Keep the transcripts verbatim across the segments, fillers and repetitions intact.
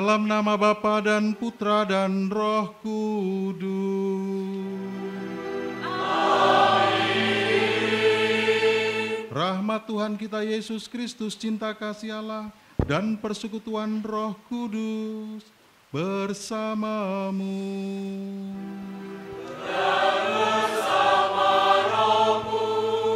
Dalam nama Bapa dan Putra dan Roh Kudus. Amin. Rahmat Tuhan kita Yesus Kristus, cinta kasih Allah, dan persekutuan Roh Kudus bersamamu. Dan bersama rohmu.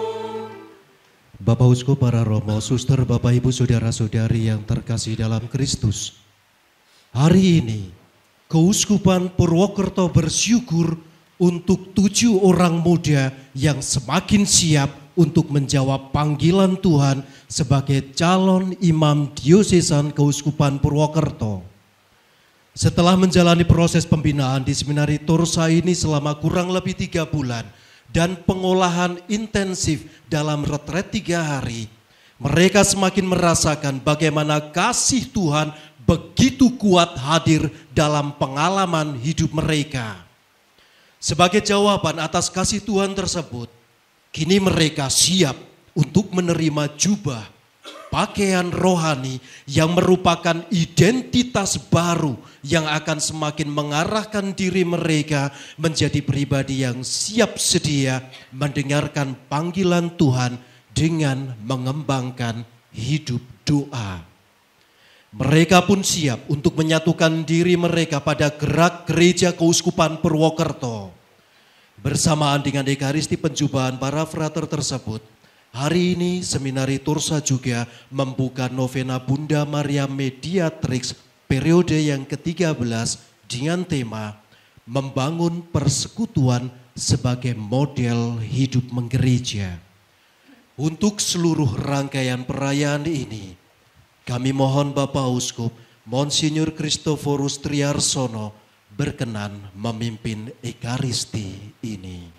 Bapak Uskup, para romo, suster, Bapak Ibu, saudara-saudari yang terkasih dalam Kristus. Hari ini, Keuskupan Purwokerto bersyukur untuk tujuh orang muda yang semakin siap untuk menjawab panggilan Tuhan sebagai calon imam diosesan Keuskupan Purwokerto. Setelah menjalani proses pembinaan di Seminari Torsa ini selama kurang lebih tiga bulan dan pengolahan intensif dalam retret tiga hari, mereka semakin merasakan bagaimana kasih Tuhan begitu kuat hadir dalam pengalaman hidup mereka. Sebagai jawaban atas kasih Tuhan tersebut, kini mereka siap untuk menerima jubah, pakaian rohani yang merupakan identitas baru yang akan semakin mengarahkan diri mereka menjadi pribadi yang siap sedia mendengarkan panggilan Tuhan dengan mengembangkan hidup doa. Mereka pun siap untuk menyatukan diri mereka pada gerak gereja Keuskupan Purwokerto. Bersamaan dengan Ekaristi penjubahan para frater tersebut, hari ini Seminari Torsa juga membuka novena Bunda Maria Mediatrix periode yang ketiga belas dengan tema Membangun Persekutuan sebagai Model Hidup Menggereja. Untuk seluruh rangkaian perayaan ini, kami mohon Bapak Uskup Monsinyur Kristoforus Triarsono berkenan memimpin Ekaristi ini.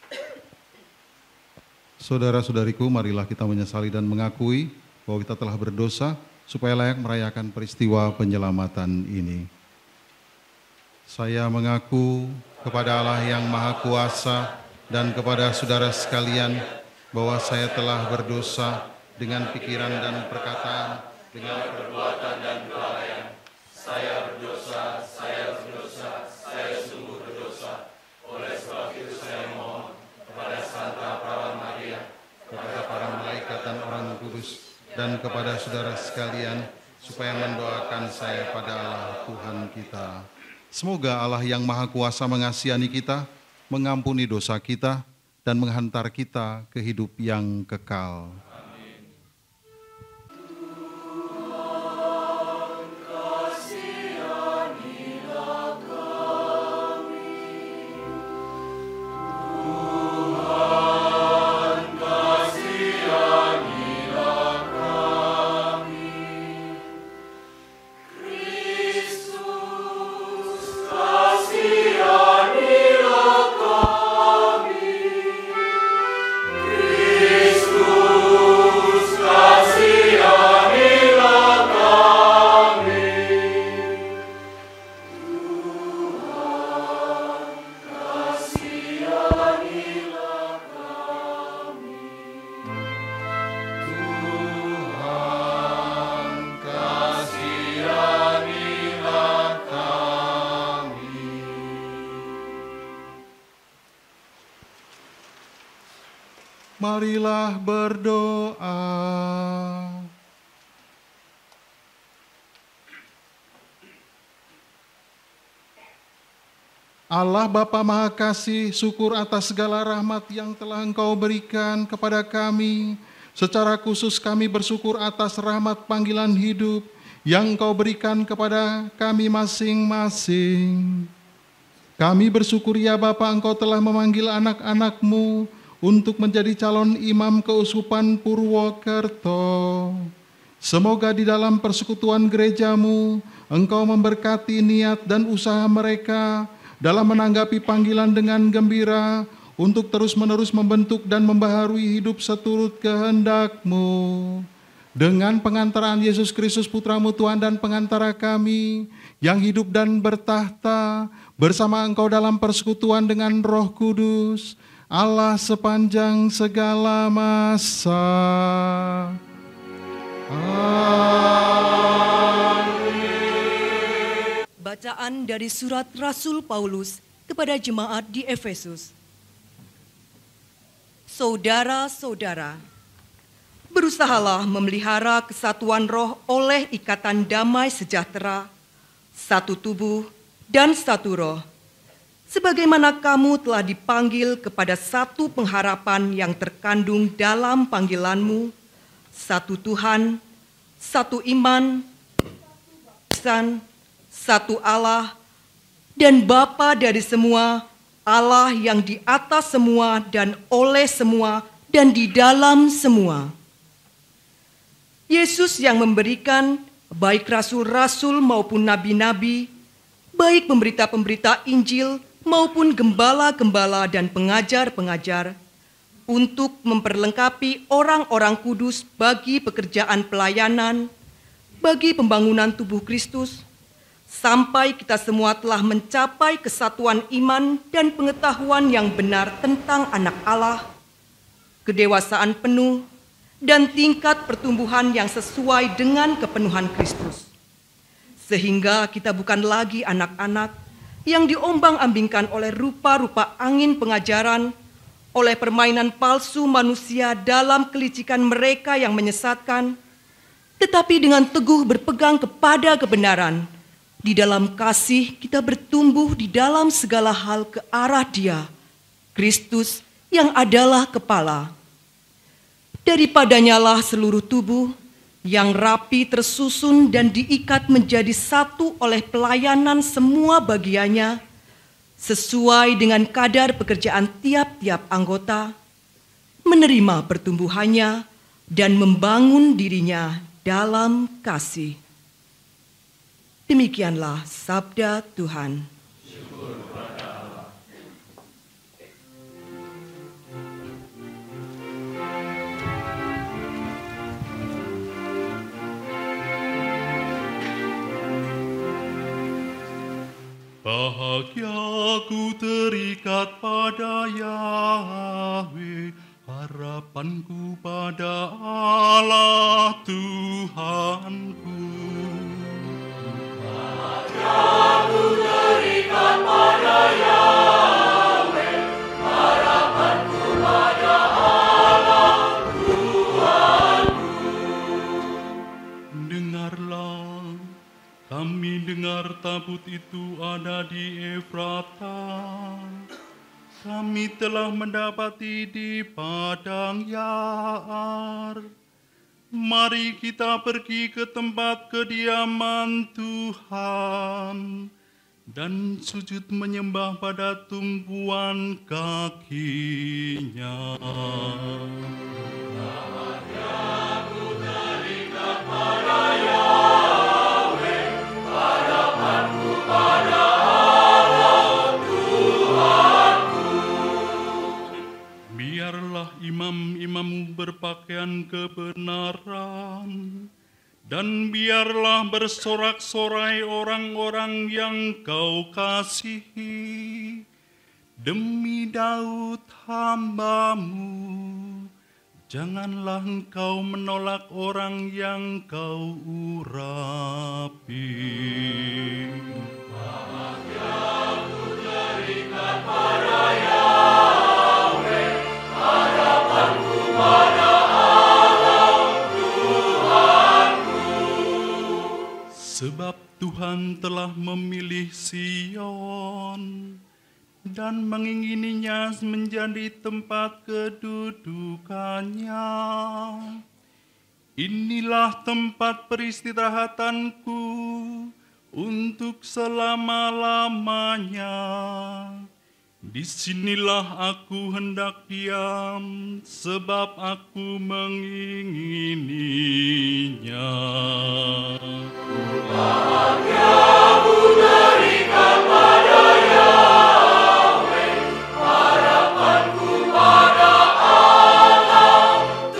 Saudara-saudariku, marilah kita menyesali dan mengakui bahwa kita telah berdosa supaya layak merayakan peristiwa penyelamatan ini. Saya mengaku kepada Allah yang Maha Kuasa dan kepada saudara sekalian bahwa saya telah berdosa dengan pikiran dan perkataan, dengan perbuatan dan kelalaian. Saya berdosa, saya berdosa, saya sungguh berdosa. Oleh sebab itu saya mohon kepada Santa Perawan Maria, kepada para malaikat dan orang kudus, dan kepada saudara sekalian, supaya mendoakan saya pada Allah Tuhan kita. Semoga Allah yang Maha Kuasa mengasihani kita, mengampuni dosa kita, dan menghantar kita ke hidup yang kekal. Marilah berdoa. Allah Bapa Maha Kasih, syukur atas segala rahmat yang telah Engkau berikan kepada kami. Secara khusus kami bersyukur atas rahmat panggilan hidup yang Engkau berikan kepada kami masing-masing. Kami bersyukur ya Bapa, Engkau telah memanggil anak-anak-Mu untuk menjadi calon imam Keuskupan Purwokerto. Semoga di dalam persekutuan gereja-Mu, Engkau memberkati niat dan usaha mereka dalam menanggapi panggilan dengan gembira untuk terus-menerus membentuk dan membaharui hidup seturut kehendak-Mu. Dengan pengantaran Yesus Kristus Putra-Mu Tuhan dan pengantara kami, yang hidup dan bertahta bersama Engkau dalam persekutuan dengan Roh Kudus, Allah sepanjang segala masa. Amin. Bacaan dari surat Rasul Paulus kepada jemaat di Efesus. Saudara-saudara, berusahalah memelihara kesatuan roh oleh ikatan damai sejahtera, satu tubuh dan satu roh, sebagaimana kamu telah dipanggil kepada satu pengharapan yang terkandung dalam panggilanmu, satu Tuhan, satu iman, satu Allah, dan Bapa dari semua, Allah yang di atas semua dan oleh semua dan di dalam semua. Yesus yang memberikan baik rasul-rasul maupun nabi-nabi, baik pemberita-pemberita Injil maupun gembala-gembala dan pengajar-pengajar, untuk memperlengkapi orang-orang kudus bagi pekerjaan pelayanan, bagi pembangunan tubuh Kristus, sampai kita semua telah mencapai kesatuan iman dan pengetahuan yang benar tentang anak Allah, kedewasaan penuh, dan tingkat pertumbuhan yang sesuai dengan kepenuhan Kristus. Sehingga kita bukan lagi anak-anak yang diombang-ambingkan oleh rupa-rupa angin pengajaran, oleh permainan palsu manusia dalam kelicikan mereka yang menyesatkan, tetapi dengan teguh berpegang kepada kebenaran, di dalam kasih kita bertumbuh di dalam segala hal ke arah Dia, Kristus yang adalah kepala. Daripadanya lah seluruh tubuh yang rapi tersusun dan diikat menjadi satu oleh pelayanan semua bagiannya, sesuai dengan kadar pekerjaan tiap-tiap anggota, menerima pertumbuhannya dan membangun dirinya dalam kasih. Demikianlah sabda Tuhan. Bahagiaku terikat pada Yahweh, harapanku pada Allah Tuhanku. Bahagiaku terikat pada Yahweh, harapanku pada Allah Tuhanku. Dengarlah, kami dengar tabut itu ada di Efrata. Kami telah mendapati di padang Yaar. Mari kita pergi ke tempat kediaman Tuhan dan sujud menyembah pada tumpuan kakinya. Bahagiaku terikat pada Yahweh, harapanku pada Allah Tuhanku. Biarlah imam-imammu berpakaian kebenaran, dan biarlah bersorak-sorai orang-orang yang kau kasihi, demi Daud hamba-Mu. Janganlah engkau menolak orang yang kau urapi. Bahagiaku terikat pada Yahweh, harapanku pada Allah Tuhanku. Sebab Tuhan telah memilih Sion dan mengingininya menjadi tempat kedudukannya. Inilah tempat peristirahatanku untuk selama-lamanya. Disinilah aku hendak diam, sebab aku mengingininya. Bahagiaku terikat pada Yahweh, harapanku pada Allah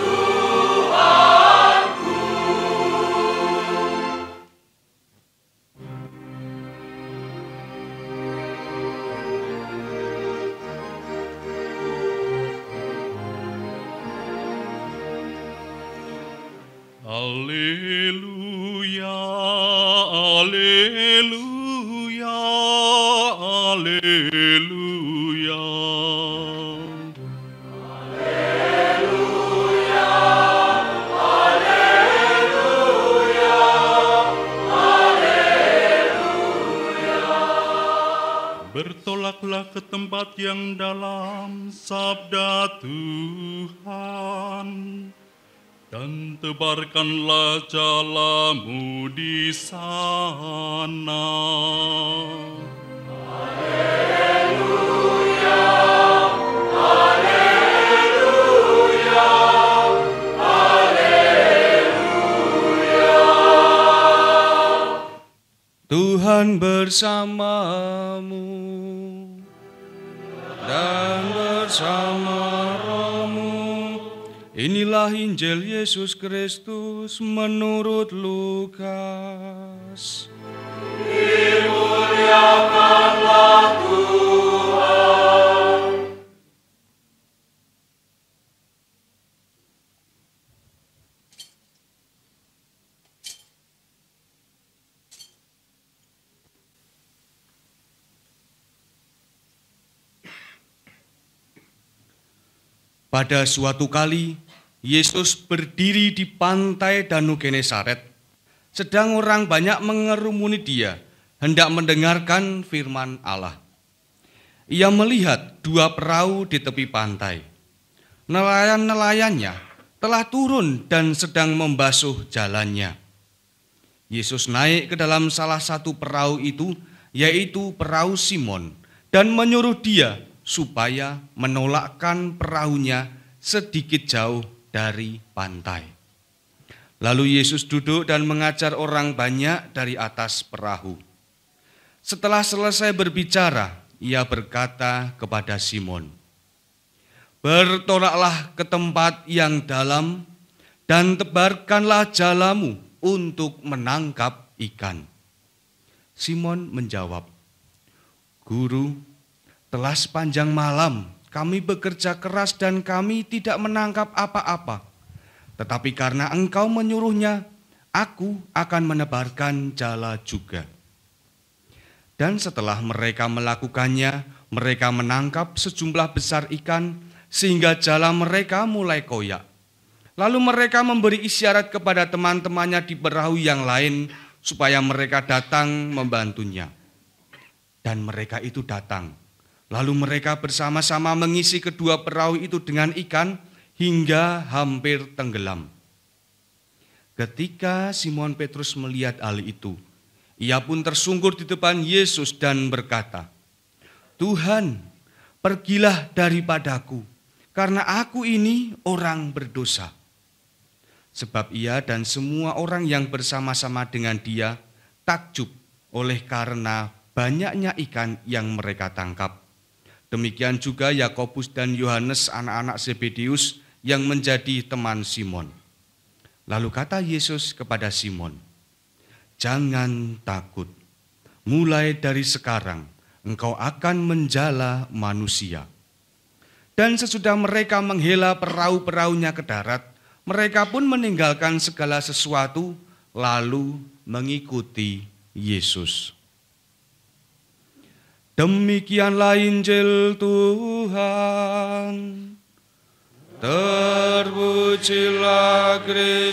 Tuhanku. Alleluia, alleluia, ke tempat yang dalam sabda Tuhan, dan tebarkanlah jalamu di sana. Haleluya, haleluya, haleluya. Tuhan bersamamu dan bersama rohmu. Inilah Injil Yesus Kristus menurut Lukas. Dimuliakanlah Tuhan. Pada suatu kali, Yesus berdiri di pantai Danau Genesaret. Sedang orang banyak mengerumuni dia, hendak mendengarkan firman Allah. Ia melihat dua perahu di tepi pantai. Nelayan-nelayannya telah turun dan sedang membasuh jalannya. Yesus naik ke dalam salah satu perahu itu, yaitu perahu Simon, dan menyuruh dia supaya menolakkan perahunya sedikit jauh dari pantai. Lalu Yesus duduk dan mengajar orang banyak dari atas perahu. Setelah selesai berbicara, ia berkata kepada Simon, "Bertolaklah ke tempat yang dalam dan tebarkanlah jalamu untuk menangkap ikan." Simon menjawab, "Guru, telah sepanjang malam kami bekerja keras dan kami tidak menangkap apa-apa. Tetapi karena Engkau menyuruhnya, aku akan menebarkan jala juga." Dan setelah mereka melakukannya, mereka menangkap sejumlah besar ikan sehingga jala mereka mulai koyak. Lalu mereka memberi isyarat kepada teman-temannya di perahu yang lain supaya mereka datang membantunya. Dan mereka itu datang. Lalu mereka bersama-sama mengisi kedua perahu itu dengan ikan hingga hampir tenggelam. Ketika Simon Petrus melihat hal itu, ia pun tersungkur di depan Yesus dan berkata, "Tuhan, pergilah daripadaku, karena aku ini orang berdosa." Sebab ia dan semua orang yang bersama-sama dengan dia takjub oleh karena banyaknya ikan yang mereka tangkap. Demikian juga Yakobus dan Yohanes anak-anak Zebedeus yang menjadi teman Simon. Lalu kata Yesus kepada Simon, "Jangan takut, mulai dari sekarang engkau akan menjala manusia." Dan sesudah mereka menghela perahu-perahunya ke darat, mereka pun meninggalkan segala sesuatu lalu mengikuti Yesus. Demikianlah Injil Tuhan. Terpujilah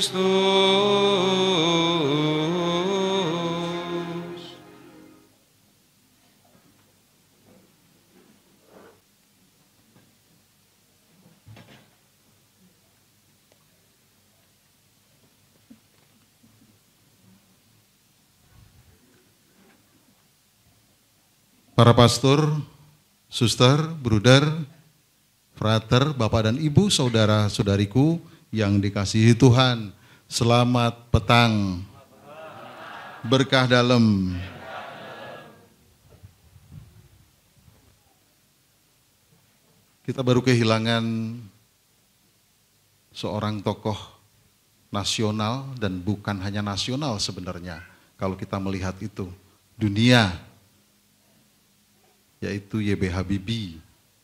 Kristus. Para pastor, suster, bruder, frater, bapak dan ibu, saudara-saudariku yang dikasihi Tuhan, selamat petang, berkah dalam. Kita baru kehilangan seorang tokoh nasional, dan bukan hanya nasional sebenarnya, kalau kita melihat itu, dunia, yaitu Y B Habibie,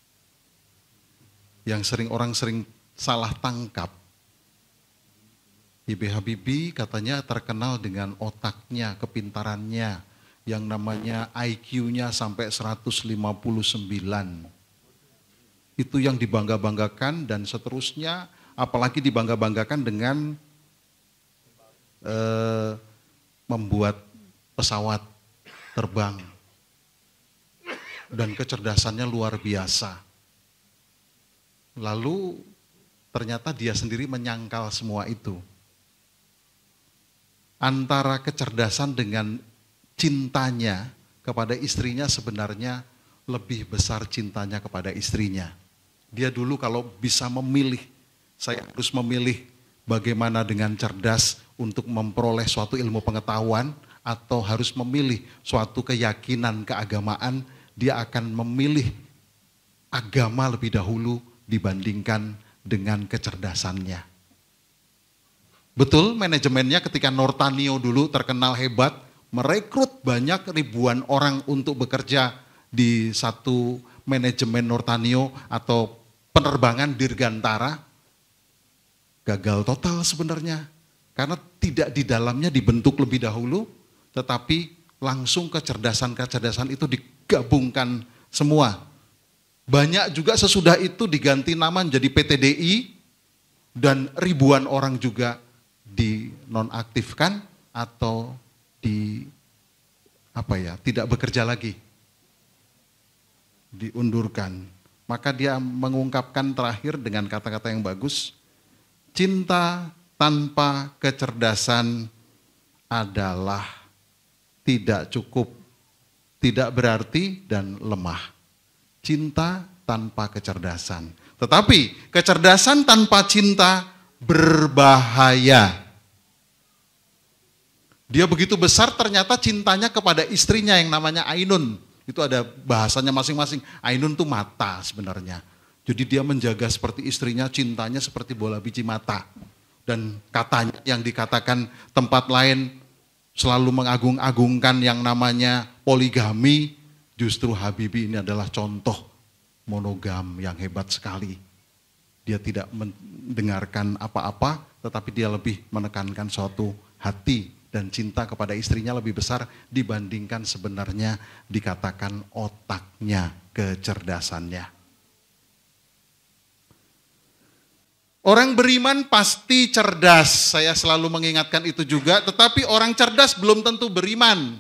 yang sering orang sering salah tangkap. Y B Habibie katanya terkenal dengan otaknya, kepintarannya, yang namanya I Q-nya sampai seratus lima puluh sembilan. Itu yang dibangga-banggakan, dan seterusnya, apalagi dibangga-banggakan dengan eh, membuat pesawat terbang. dan kecerdasannya luar biasa. Lalu ternyata dia sendiri menyangkal semua itu. Antara kecerdasan dengan cintanya kepada istrinya sebenarnya lebih besar cintanya kepada istrinya. Dia dulu kalau bisa memilih, saya harus memilih bagaimana dengan cerdas untuk memperoleh suatu ilmu pengetahuan atau harus memilih suatu keyakinan keagamaan, dia akan memilih agama lebih dahulu dibandingkan dengan kecerdasannya. Betul, manajemennya ketika Nortanio dulu terkenal hebat, merekrut banyak ribuan orang untuk bekerja di satu manajemen Nortanio atau penerbangan Dirgantara. Gagal total sebenarnya, karena tidak di dalamnya dibentuk lebih dahulu, tetapi langsung kecerdasan-kecerdasan itu digabungkan semua. Banyak juga sesudah itu diganti nama menjadi P T D I, dan ribuan orang juga dinonaktifkan atau di apa ya, tidak bekerja lagi, diundurkan. Maka dia mengungkapkan terakhir dengan kata-kata yang bagus, cinta tanpa kecerdasan adalah tidak cukup, tidak berarti dan lemah. Cinta tanpa kecerdasan. Tetapi kecerdasan tanpa cinta berbahaya. Dia begitu besar ternyata cintanya kepada istrinya yang namanya Ainun. Itu ada bahasanya masing-masing. Ainun itu mata sebenarnya. Jadi dia menjaga seperti istrinya, cintanya seperti bola biji mata. Dan katanya yang dikatakan tempat lain selalu mengagung-agungkan yang namanya poligami, justru Habibie ini adalah contoh monogam yang hebat sekali. Dia tidak mendengarkan apa-apa, tetapi dia lebih menekankan suatu hati dan cinta kepada istrinya lebih besar dibandingkan sebenarnya dikatakan otaknya, kecerdasannya. Orang beriman pasti cerdas, saya selalu mengingatkan itu juga, tetapi orang cerdas belum tentu beriman.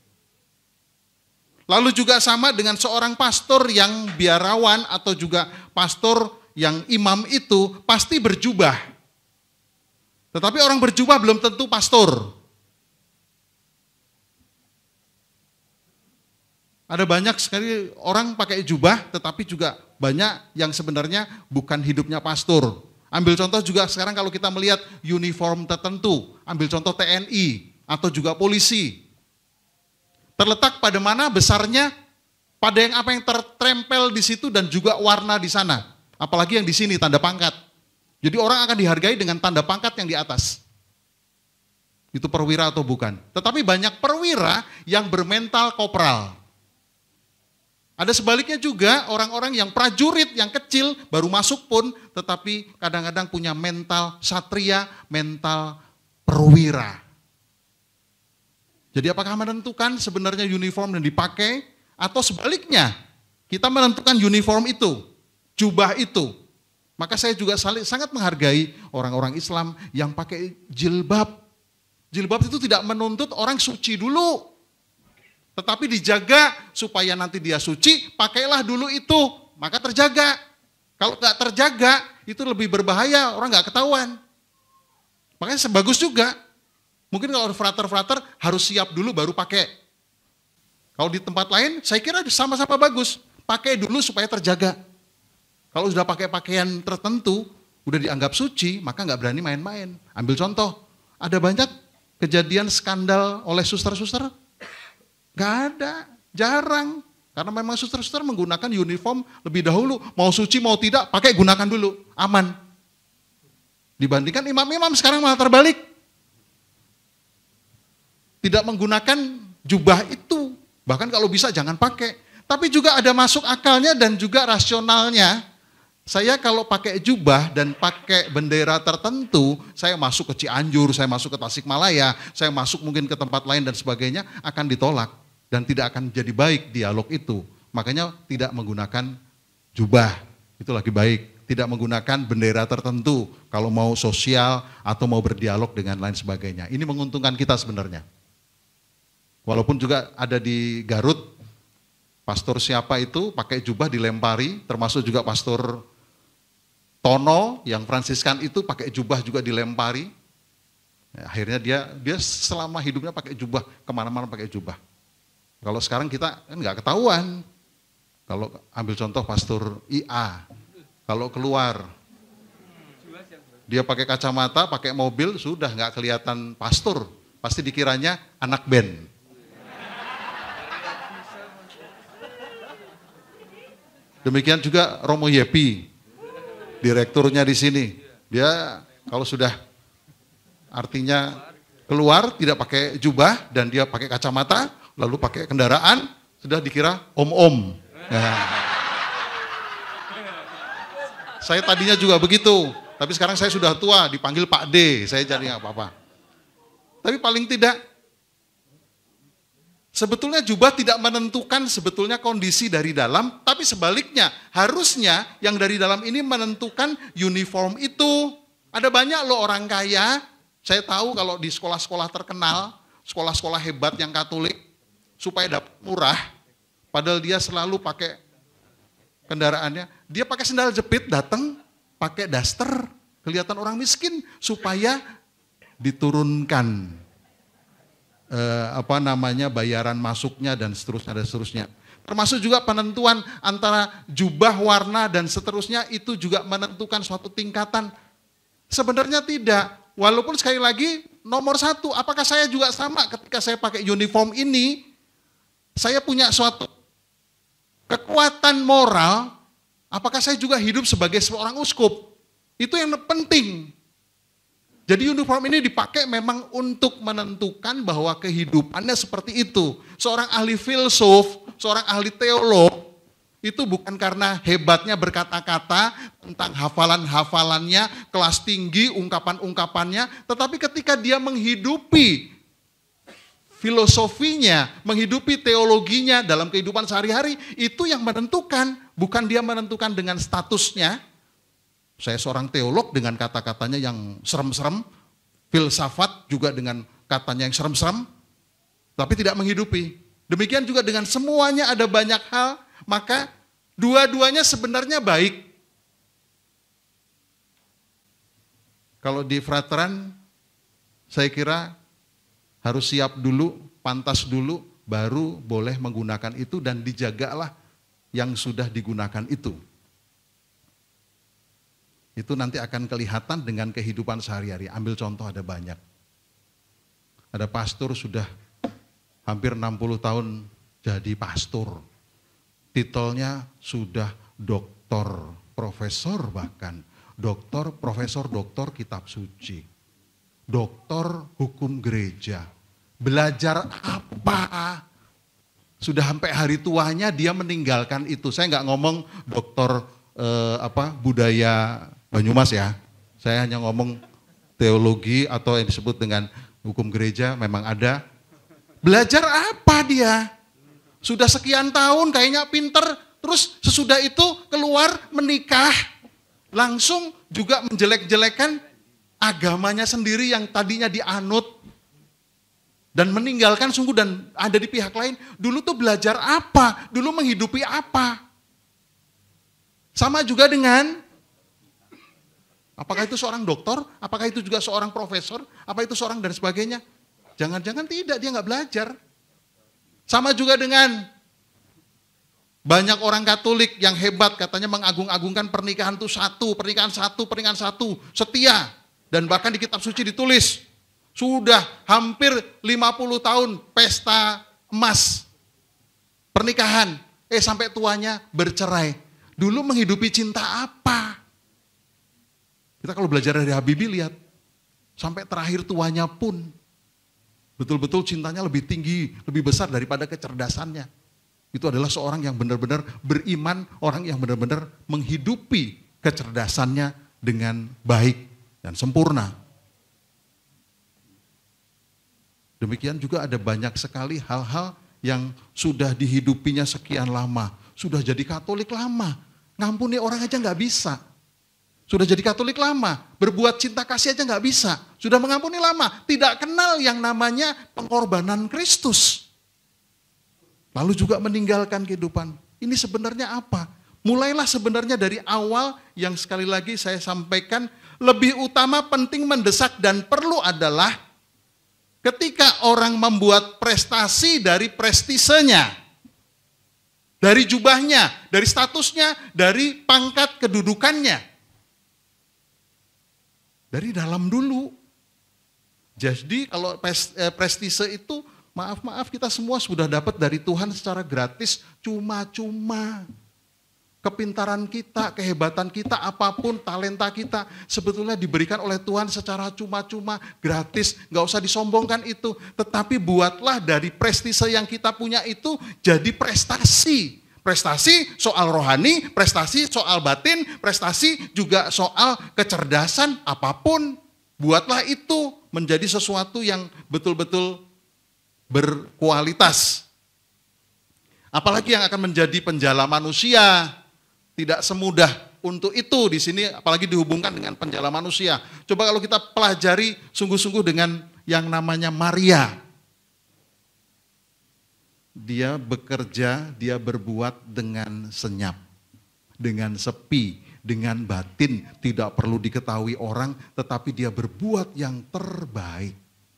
Lalu juga sama dengan seorang pastor yang biarawan atau juga pastor yang imam itu pasti berjubah. Tetapi orang berjubah belum tentu pastor. Ada banyak sekali orang pakai jubah tetapi juga banyak yang sebenarnya bukan hidupnya pastor. Ambil contoh juga sekarang kalau kita melihat uniform tertentu, ambil contoh T N I atau juga polisi. Terletak pada mana besarnya, pada yang apa yang tertempel di situ dan juga warna di sana. Apalagi yang di sini tanda pangkat. Jadi orang akan dihargai dengan tanda pangkat yang di atas. Itu perwira atau bukan. Tetapi banyak perwira yang bermental kopral. Ada sebaliknya juga orang-orang yang prajurit, yang kecil, baru masuk pun, tetapi kadang-kadang punya mental satria, mental perwira. Jadi apakah menentukan sebenarnya uniform yang dipakai, atau sebaliknya, kita menentukan uniform itu, jubah itu. Maka saya juga sangat menghargai orang-orang Islam yang pakai jilbab. Jilbab itu tidak menuntut orang suci dulu. Tetapi dijaga supaya nanti dia suci, pakailah dulu itu, maka terjaga. Kalau nggak terjaga, itu lebih berbahaya, orang nggak ketahuan. Makanya sebagus juga. Mungkin kalau frater-frater harus siap dulu baru pakai. Kalau di tempat lain, saya kira sama-sama bagus. Pakai dulu supaya terjaga. Kalau sudah pakai pakaian tertentu, udah dianggap suci, maka nggak berani main-main. Ambil contoh, ada banyak kejadian skandal oleh suster-suster. Gak ada, jarang. Karena memang suster-suster menggunakan uniform lebih dahulu. Mau suci mau tidak, pakai gunakan dulu, aman. Dibandingkan imam-imam sekarang malah terbalik. Tidak menggunakan jubah itu. Bahkan kalau bisa jangan pakai. Tapi juga ada masuk akalnya dan juga rasionalnya. Saya kalau pakai jubah dan pakai bendera tertentu, saya masuk ke Cianjur, saya masuk ke Tasikmalaya, saya masuk mungkin ke tempat lain dan sebagainya, akan ditolak. Dan tidak akan jadi baik dialog itu. Makanya tidak menggunakan jubah, itu lagi baik. Tidak menggunakan bendera tertentu kalau mau sosial atau mau berdialog dengan lain sebagainya. Ini menguntungkan kita sebenarnya. Walaupun juga ada di Garut, Pastor siapa itu pakai jubah dilempari, termasuk juga Pastor Tono yang Fransiskan itu pakai jubah juga dilempari. Ya, akhirnya dia dia selama hidupnya pakai jubah, kemana-mana pakai jubah. Kalau sekarang kita kan nggak ketahuan. Kalau ambil contoh Pastor I A, kalau keluar dia pakai kacamata, pakai mobil, sudah nggak kelihatan pastor, pasti dikiranya anak band. Demikian juga Romo Yepi, direkturnya di sini. Dia kalau sudah artinya keluar tidak pakai jubah dan dia pakai kacamata, lalu pakai kendaraan, sudah dikira om-om. Nah. Saya tadinya juga begitu, tapi sekarang saya sudah tua, dipanggil Pak D, saya jadi nggak apa-apa. Tapi paling tidak, sebetulnya jubah tidak menentukan sebetulnya kondisi dari dalam, tapi sebaliknya, harusnya yang dari dalam ini menentukan uniform itu. Ada banyak loh orang kaya, saya tahu kalau di sekolah-sekolah terkenal, sekolah-sekolah hebat yang Katolik, supaya dapat murah, padahal dia selalu pakai kendaraannya, dia pakai sendal jepit datang, pakai daster, kelihatan orang miskin, supaya diturunkan eh, apa namanya bayaran masuknya dan seterusnya dan seterusnya. Termasuk juga penentuan antara jubah warna dan seterusnya itu juga menentukan suatu tingkatan. Sebenarnya tidak. Walaupun sekali lagi nomor satu, apakah saya juga sama ketika saya pakai uniform ini, saya punya suatu kekuatan moral, apakah saya juga hidup sebagai seorang uskup? Itu yang penting. Jadi uniform ini dipakai memang untuk menentukan bahwa kehidupannya seperti itu. Seorang ahli filsuf, seorang ahli teolog, itu bukan karena hebatnya berkata-kata tentang hafalan-hafalannya, kelas tinggi, ungkapan-ungkapannya, tetapi ketika dia menghidupi filosofinya, menghidupi teologinya dalam kehidupan sehari-hari, itu yang menentukan, bukan dia menentukan dengan statusnya. Saya seorang teolog dengan kata-katanya yang serem-serem, filsafat juga dengan katanya yang serem-serem, tapi tidak menghidupi. Demikian juga dengan semuanya ada banyak hal, maka dua-duanya sebenarnya baik. Kalau di frateran, saya kira harus siap dulu, pantas dulu, baru boleh menggunakan itu dan dijagalah yang sudah digunakan itu. Itu nanti akan kelihatan dengan kehidupan sehari-hari. Ambil contoh ada banyak. Ada pastor sudah hampir enam puluh tahun jadi pastor. Titelnya sudah doktor, profesor bahkan. Doktor, profesor, doktor kitab suci. Doktor hukum gereja. Belajar apa? Sudah sampai hari tuanya dia meninggalkan itu. Saya nggak ngomong doktor eh, apa budaya Banyumas ya. Saya hanya ngomong teologi atau yang disebut dengan hukum gereja memang ada. Belajar apa dia? Sudah sekian tahun kayaknya pinter. Terus sesudah itu keluar menikah. Langsung juga menjelek-jelekan agamanya sendiri yang tadinya dianut dan meninggalkan sungguh dan ada di pihak lain. Dulu tuh belajar apa? Dulu menghidupi apa? Sama juga dengan apakah itu seorang doktor? Apakah itu juga seorang profesor? Apa itu seorang dan sebagainya? Jangan-jangan tidak, dia nggak belajar. Sama juga dengan banyak orang Katolik yang hebat katanya mengagung-agungkan pernikahan itu satu, pernikahan satu, pernikahan satu, setia. Dan bahkan di kitab suci ditulis, sudah hampir lima puluh tahun pesta emas, pernikahan, eh sampai tuanya bercerai. Dulu menghidupi cinta apa? Kita kalau belajar dari Habibie lihat, sampai terakhir tuanya pun, betul-betul cintanya lebih tinggi, lebih besar daripada kecerdasannya. Itu adalah seorang yang benar-benar beriman, orang yang benar-benar menghidupi kecerdasannya dengan baik dan sempurna. Demikian juga ada banyak sekali hal-hal yang sudah dihidupinya sekian lama. Sudah jadi Katolik lama, ngampuni orang aja nggak bisa. Sudah jadi Katolik lama, berbuat cinta kasih aja nggak bisa. Sudah mengampuni lama, tidak kenal yang namanya pengorbanan Kristus. lalu juga meninggalkan kehidupan. Ini sebenarnya apa? Mulailah sebenarnya dari awal yang sekali lagi saya sampaikan, lebih utama, penting, mendesak, dan perlu adalah ketika orang membuat prestasi dari prestisenya, dari jubahnya, dari statusnya, dari pangkat kedudukannya. Dari dalam dulu. Jadi kalau prestise itu, maaf-maaf kita semua sudah dapat dari Tuhan secara gratis, cuma-cuma. Kepintaran kita, kehebatan kita, apapun, talenta kita, sebetulnya diberikan oleh Tuhan secara cuma-cuma, gratis, nggak usah disombongkan itu. Tetapi buatlah dari prestise yang kita punya itu jadi prestasi. Prestasi soal rohani, prestasi soal batin, prestasi juga soal kecerdasan, apapun. Buatlah itu menjadi sesuatu yang betul-betul berkualitas. Apalagi yang akan menjadi penjala manusia. Tidak semudah untuk itu di sini, apalagi dihubungkan dengan penjala manusia. Coba kalau kita pelajari sungguh-sungguh dengan yang namanya Maria. Dia bekerja, dia berbuat dengan senyap, dengan sepi, dengan batin, tidak perlu diketahui orang, tetapi dia berbuat yang terbaik.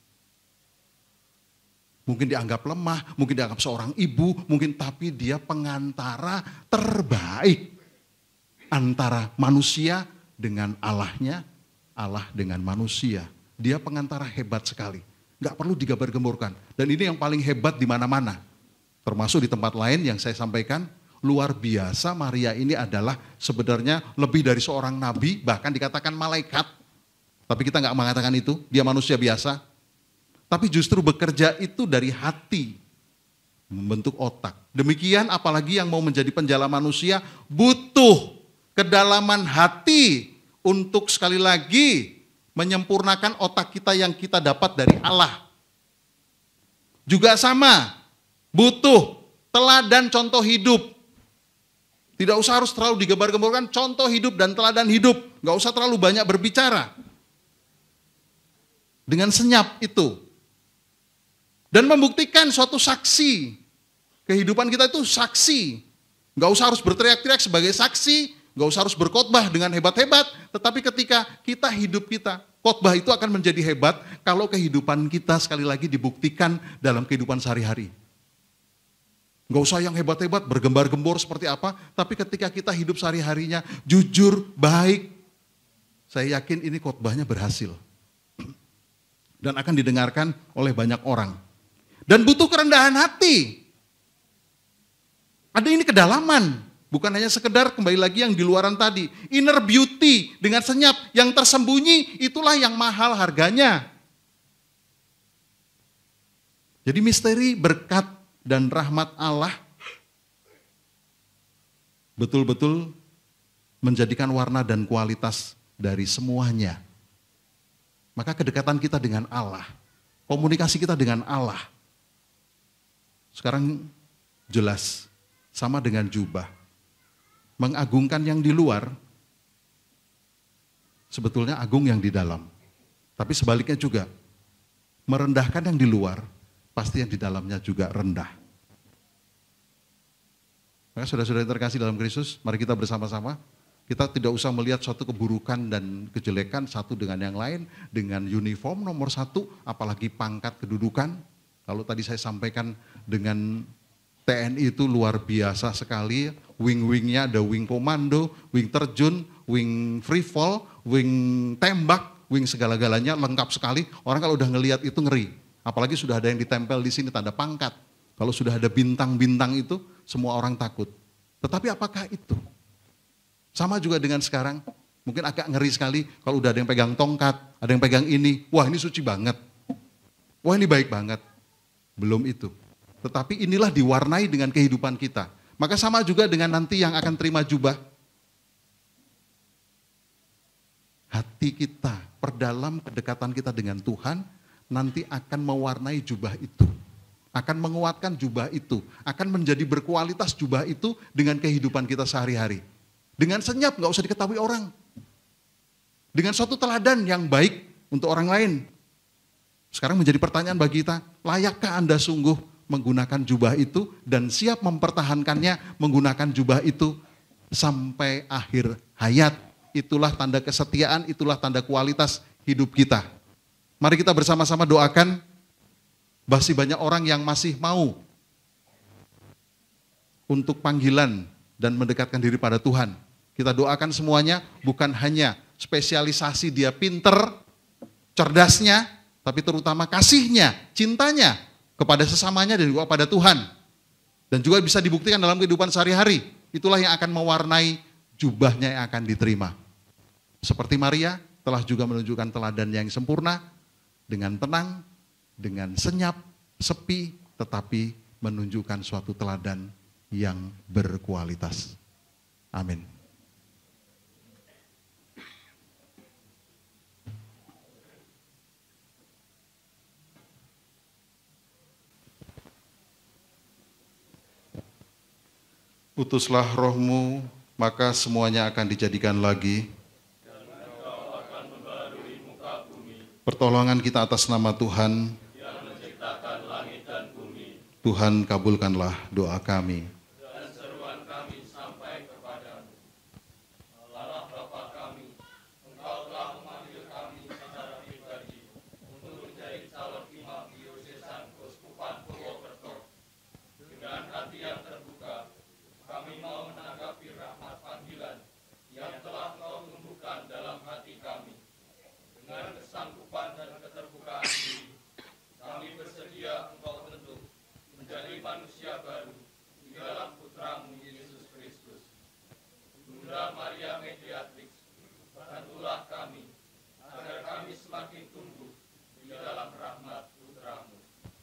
Mungkin dianggap lemah, mungkin dianggap seorang ibu, mungkin tapi dia pengantara terbaik. Antara manusia dengan Allahnya, Allah dengan manusia. Dia pengantara hebat sekali. Nggak perlu digambar-gemburkan. Dan ini yang paling hebat di mana-mana. Termasuk di tempat lain yang saya sampaikan, luar biasa Maria ini adalah sebenarnya lebih dari seorang nabi, bahkan dikatakan malaikat. Tapi kita nggak mengatakan itu, dia manusia biasa. Tapi justru bekerja itu dari hati, membentuk otak. Demikian apalagi yang mau menjadi penjala manusia, butuh kedalaman hati untuk sekali lagi menyempurnakan otak kita yang kita dapat dari Allah. Juga sama, butuh teladan contoh hidup. Tidak usah harus terlalu digembar-gemborkan, contoh hidup dan teladan hidup. Gak usah terlalu banyak berbicara. Dengan senyap itu. Dan membuktikan suatu saksi. Kehidupan kita itu saksi. Gak usah harus berteriak-teriak sebagai saksi. Gak usah harus berkhotbah dengan hebat-hebat, tetapi ketika kita hidup kita, khotbah itu akan menjadi hebat kalau kehidupan kita sekali lagi dibuktikan dalam kehidupan sehari-hari. Gak usah yang hebat-hebat, bergembar-gembor seperti apa, tapi ketika kita hidup sehari-harinya jujur, baik, saya yakin ini khotbahnya berhasil. Dan akan didengarkan oleh banyak orang. Dan butuh kerendahan hati. Ada ini kedalaman. Bukan hanya sekedar kembali lagi yang di luaran tadi. Inner beauty dengan senyap yang tersembunyi itulah yang mahal harganya. Jadi misteri berkat dan rahmat Allah betul-betul menjadikan warna dan kualitas dari semuanya. Maka kedekatan kita dengan Allah, komunikasi kita dengan Allah. Sekarang jelas sama dengan jubah. Mengagungkan yang di luar, sebetulnya agung yang di dalam. Tapi sebaliknya juga, merendahkan yang di luar, pasti yang di dalamnya juga rendah. Maka saudara-saudara yang terkasih dalam Kristus, mari kita bersama-sama, kita tidak usah melihat suatu keburukan dan kejelekan satu dengan yang lain, dengan uniform nomor satu, apalagi pangkat kedudukan. Kalau tadi saya sampaikan dengan T N I itu luar biasa sekali, wing-wingnya ada wing komando, wing terjun, wing free fall, wing tembak, wing segala-galanya lengkap sekali. Orang kalau udah ngelihat itu ngeri, apalagi sudah ada yang ditempel di sini tanda pangkat. Kalau sudah ada bintang-bintang itu, semua orang takut. Tetapi apakah itu? Sama juga dengan sekarang, mungkin agak ngeri sekali kalau udah ada yang pegang tongkat, ada yang pegang ini, wah ini suci banget, wah ini baik banget. Belum itu. Tetapi inilah diwarnai dengan kehidupan kita. Maka sama juga dengan nanti yang akan terima jubah. Hati kita, perdalam kedekatan kita dengan Tuhan, nanti akan mewarnai jubah itu. Akan menguatkan jubah itu. Akan menjadi berkualitas jubah itu dengan kehidupan kita sehari-hari. Dengan senyap, gak usah diketahui orang. Dengan suatu teladan yang baik untuk orang lain. Sekarang menjadi pertanyaan bagi kita, layakkah Anda sungguh menggunakan jubah itu dan siap mempertahankannya menggunakan jubah itu sampai akhir hayat. Itulah tanda kesetiaan, itulah tanda kualitas hidup kita. Mari kita bersama-sama doakan, masih banyak orang yang masih mau untuk panggilan dan mendekatkan diri pada Tuhan. Kita doakan semuanya, bukan hanya spesialisasi dia pinter, cerdasnya, tapi terutama kasihnya, cintanya kepada sesamanya dan juga kepada Tuhan. Dan juga bisa dibuktikan dalam kehidupan sehari-hari. Itulah yang akan mewarnai jubahnya yang akan diterima. Seperti Maria telah juga menunjukkan teladan yang sempurna, dengan tenang, dengan senyap, sepi, tetapi menunjukkan suatu teladan yang berkualitas. Amin. Utuslah rohmu, maka semuanya akan dijadikan lagi. Dan engkau akan membarui muka bumi. Pertolongan kita atas nama Tuhan. Yang menciptakan langit dan bumi. Tuhan kabulkanlah doa kami. Dan seruan kami sampai kepadamu. Allah Bapa kami, engkau telah memanggil kami secara pribadi untuk menjadi calon imam diosesan Keuskupan Purwokerto. Dengan hati yang terbuka, kami mau menanggapi rahmat panggilan yang telah Engkau tumbuhkan dalam hati kami. Dengan kesanggupan dan keterbukaan diri, kami bersedia Engkau bentuk menjadi manusia baru di dalam Putra-Mu Yesus Kristus. Bunda Maria Mediatrix, bantulah kami agar kami semakin tumbuh di dalam rahmat Putra-Mu.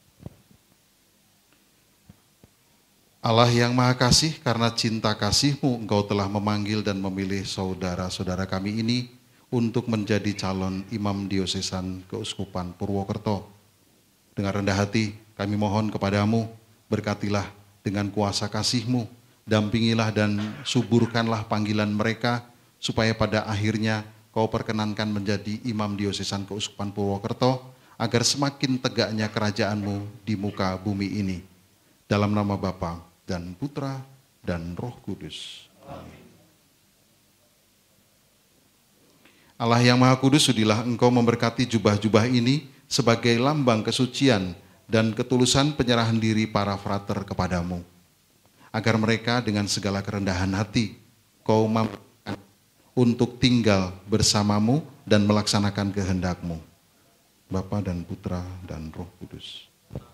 Allah yang Maha Kasih, karena cinta kasih-Mu Engkau telah memanggil dan memilih saudara-saudara kami ini untuk menjadi calon imam diosesan Keuskupan Purwokerto. Dengan rendah hati kami mohon kepadamu, berkatilah dengan kuasa kasih-Mu, dampingilah dan suburkanlah panggilan mereka, supaya pada akhirnya Kau perkenankan menjadi imam diosesan Keuskupan Purwokerto, agar semakin tegaknya kerajaan-Mu di muka bumi ini. Dalam nama Bapa dan Putra dan Roh Kudus. Amin. Allah yang Maha Kudus, sudilah Engkau memberkati jubah-jubah ini sebagai lambang kesucian dan ketulusan penyerahan diri para frater kepadamu, agar mereka dengan segala kerendahan hati Kau mampukan untuk tinggal bersamamu dan melaksanakan kehendak-Mu. Bapa dan Putra dan Roh Kudus.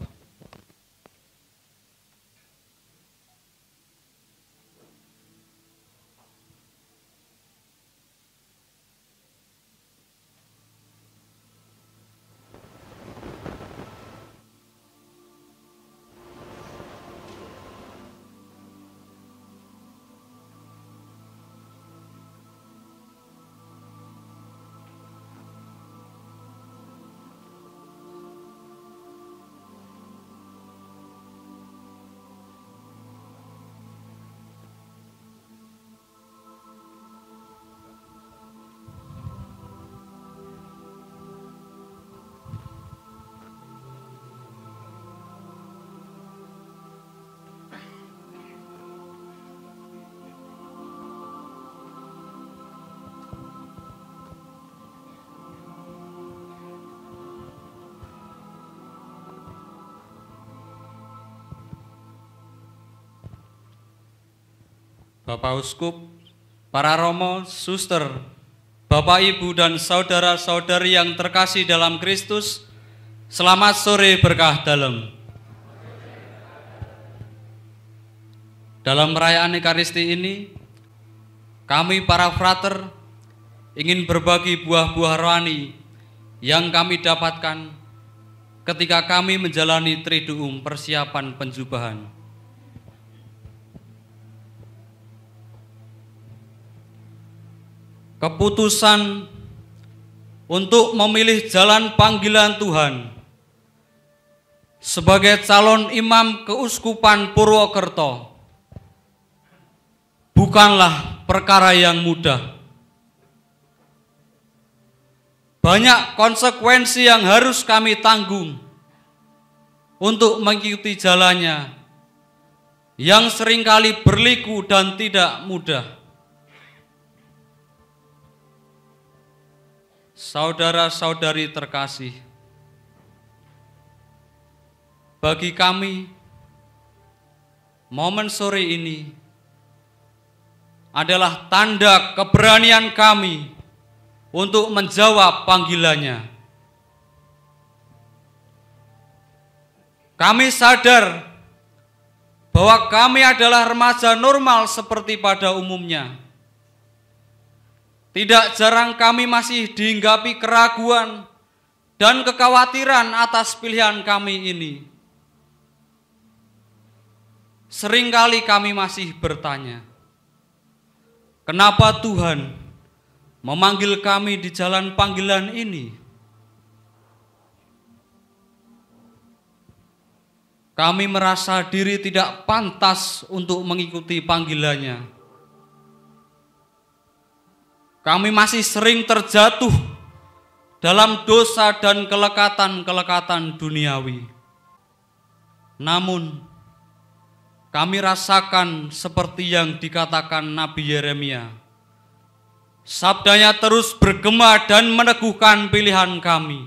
Bapak Uskup, para romo, suster, Bapak Ibu dan saudara-saudari yang terkasih dalam Kristus, selamat sore berkah dalam. Dalam perayaan Ekaristi ini, kami para frater ingin berbagi buah-buah rohani yang kami dapatkan ketika kami menjalani Triduum persiapan penjubahan. Keputusan untuk memilih jalan panggilan Tuhan sebagai calon imam Keuskupan Purwokerto bukanlah perkara yang mudah. Banyak konsekuensi yang harus kami tanggung. untuk mengikuti jalannya yang seringkali berliku dan tidak mudah. Saudara-saudari terkasih, bagi kami, momen sore ini adalah tanda keberanian kami untuk menjawab panggilannya. Kami sadar bahwa kami adalah remaja normal seperti pada umumnya. Tidak jarang kami masih dihinggapi keraguan dan kekhawatiran atas pilihan kami ini. Seringkali kami masih bertanya, kenapa Tuhan memanggil kami di jalan panggilan ini? Kami merasa diri tidak pantas untuk mengikuti panggilannya. Kami masih sering terjatuh dalam dosa dan kelekatan-kelekatan duniawi. Namun, kami rasakan seperti yang dikatakan Nabi Yeremia. Sabdanya terus bergema dan meneguhkan pilihan kami.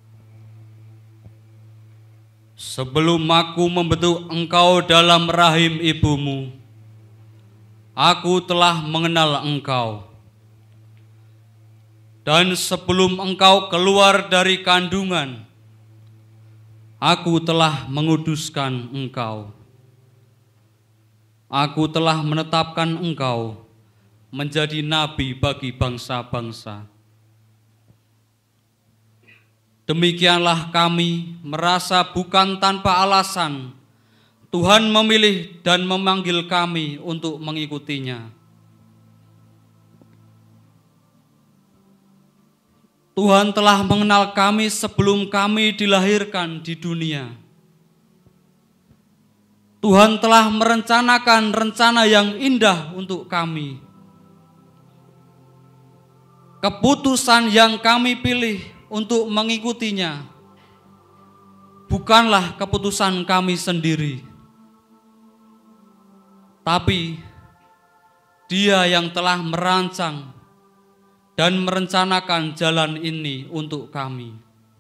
Sebelum aku membentuk engkau dalam rahim ibumu, aku telah mengenal engkau. Dan sebelum engkau keluar dari kandungan, aku telah menguduskan engkau. Aku telah menetapkan engkau menjadi nabi bagi bangsa-bangsa. Demikianlah kami merasa bukan tanpa alasan Tuhan memilih dan memanggil kami untuk mengikutinya. Tuhan telah mengenal kami sebelum kami dilahirkan di dunia. Tuhan telah merencanakan rencana yang indah untuk kami. Keputusan yang kami pilih untuk mengikutinya bukanlah keputusan kami sendiri, tapi Dia yang telah merancang dan merencanakan jalan ini untuk kami.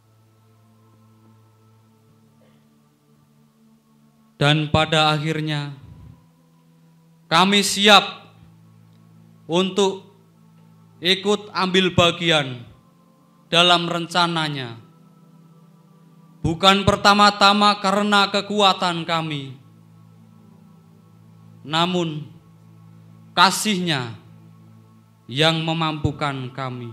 Dan pada akhirnya kami siap untuk ikut ambil bagian dalam rencananya. Bukan pertama-tama karena kekuatan kami, namun kasih-Nya yang memampukan kami.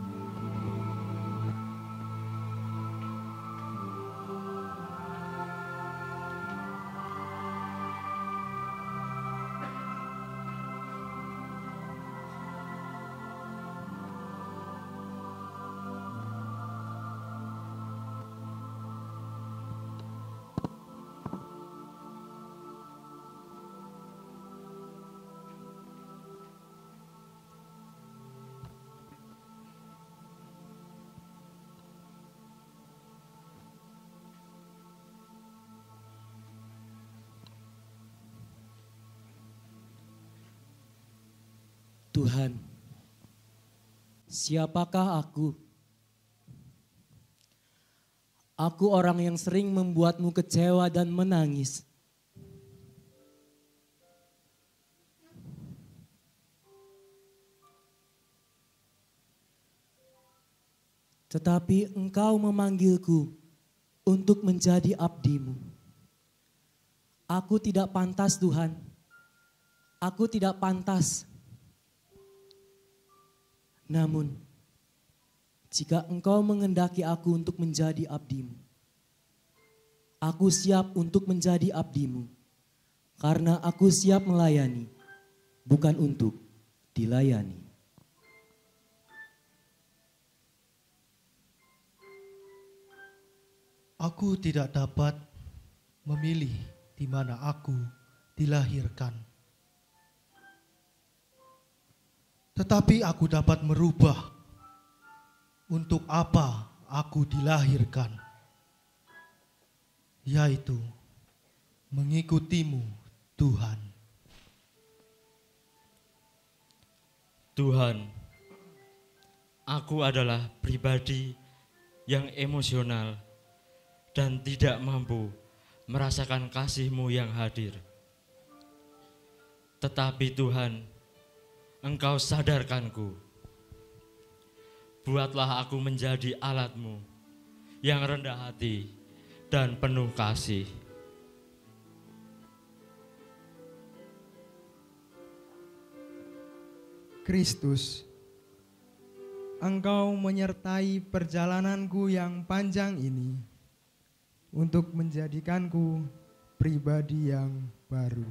Tuhan, siapakah aku? Aku orang yang sering membuatmu kecewa dan menangis. Tetapi Engkau memanggilku untuk menjadi abdi-Mu. Aku tidak pantas, Tuhan. Aku tidak pantas. Namun, jika Engkau mengendaki aku untuk menjadi abdi-Mu, aku siap untuk menjadi abdi-Mu, karena aku siap melayani, bukan untuk dilayani. Aku tidak dapat memilih di mana aku dilahirkan. Tetapi aku dapat merubah untuk apa aku dilahirkan. yaitu mengikutimu, Tuhan. Tuhan, aku adalah pribadi yang emosional dan tidak mampu merasakan kasih-Mu yang hadir. Tetapi Tuhan, Engkau sadarkanku. Buatlah aku menjadi alat-Mu yang rendah hati dan penuh kasih. Kristus, Engkau menyertai perjalananku yang panjang ini untuk menjadikanku pribadi yang baru.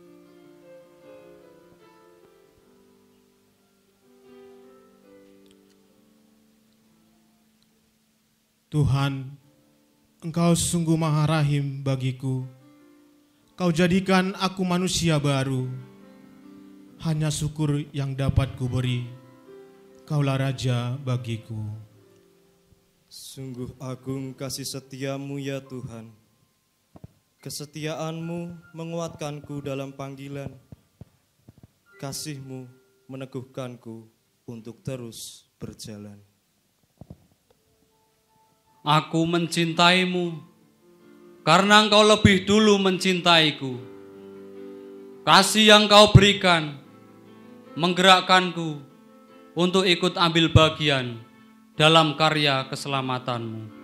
Tuhan, Engkau sungguh maha rahim bagiku. Kau jadikan aku manusia baru. Hanya syukur yang dapat kuberi. Kaulah Raja bagiku. Sungguh agung kasih setia-Mu ya Tuhan. Kesetiaan-Mu menguatkanku dalam panggilan. Kasih-Mu meneguhkanku untuk terus berjalan. Aku mencintai-Mu karena Engkau lebih dulu mencintaiku. Kasih yang Kau berikan menggerakkanku untuk ikut ambil bagian dalam karya keselamatan-Mu.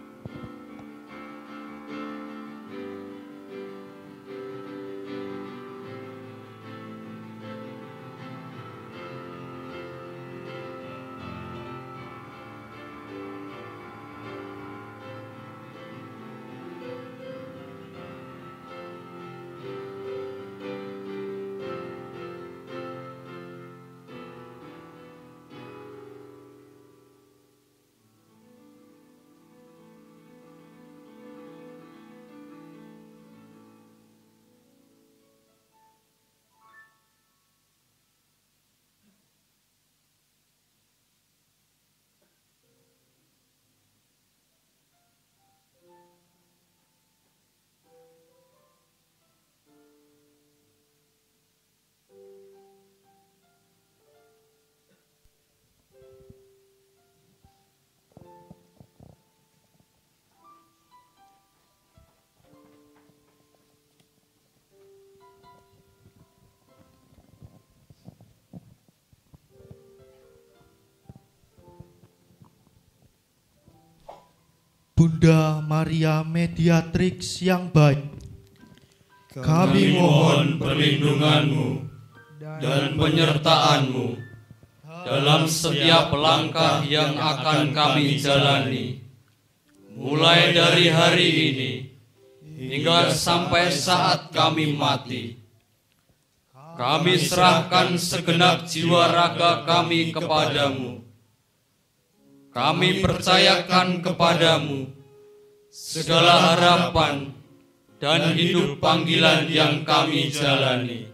Bunda Maria Mediatrix yang baik, kami mohon perlindungan-Mu dan penyertaan-Mu dalam setiap langkah yang akan kami jalani, mulai dari hari ini hingga sampai saat kami mati. Kami serahkan segenap jiwa raga kami kepadamu. Kami percayakan kepadamu segala harapan dan hidup panggilan yang kami jalani.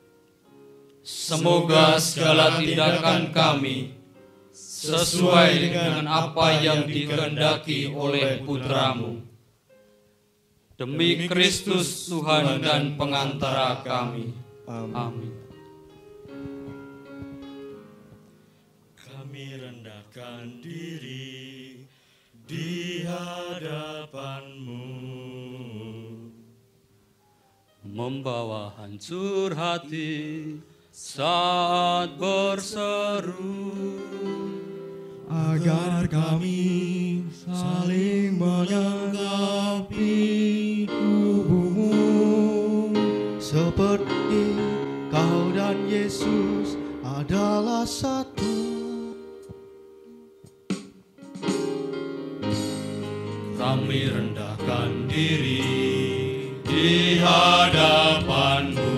Semoga segala tindakan kami sesuai dengan apa yang dikehendaki oleh Putra-Mu. Demi Kristus Tuhan dan pengantara kami. Amin. Kami rendahkan diri di hadapan-Mu, membawa hancur hati saat berseru, agar kami saling melengkapi tubuh-Mu, seperti Kau dan Yesus adalah satu. Kami rendahkan diri di hadapan-Mu,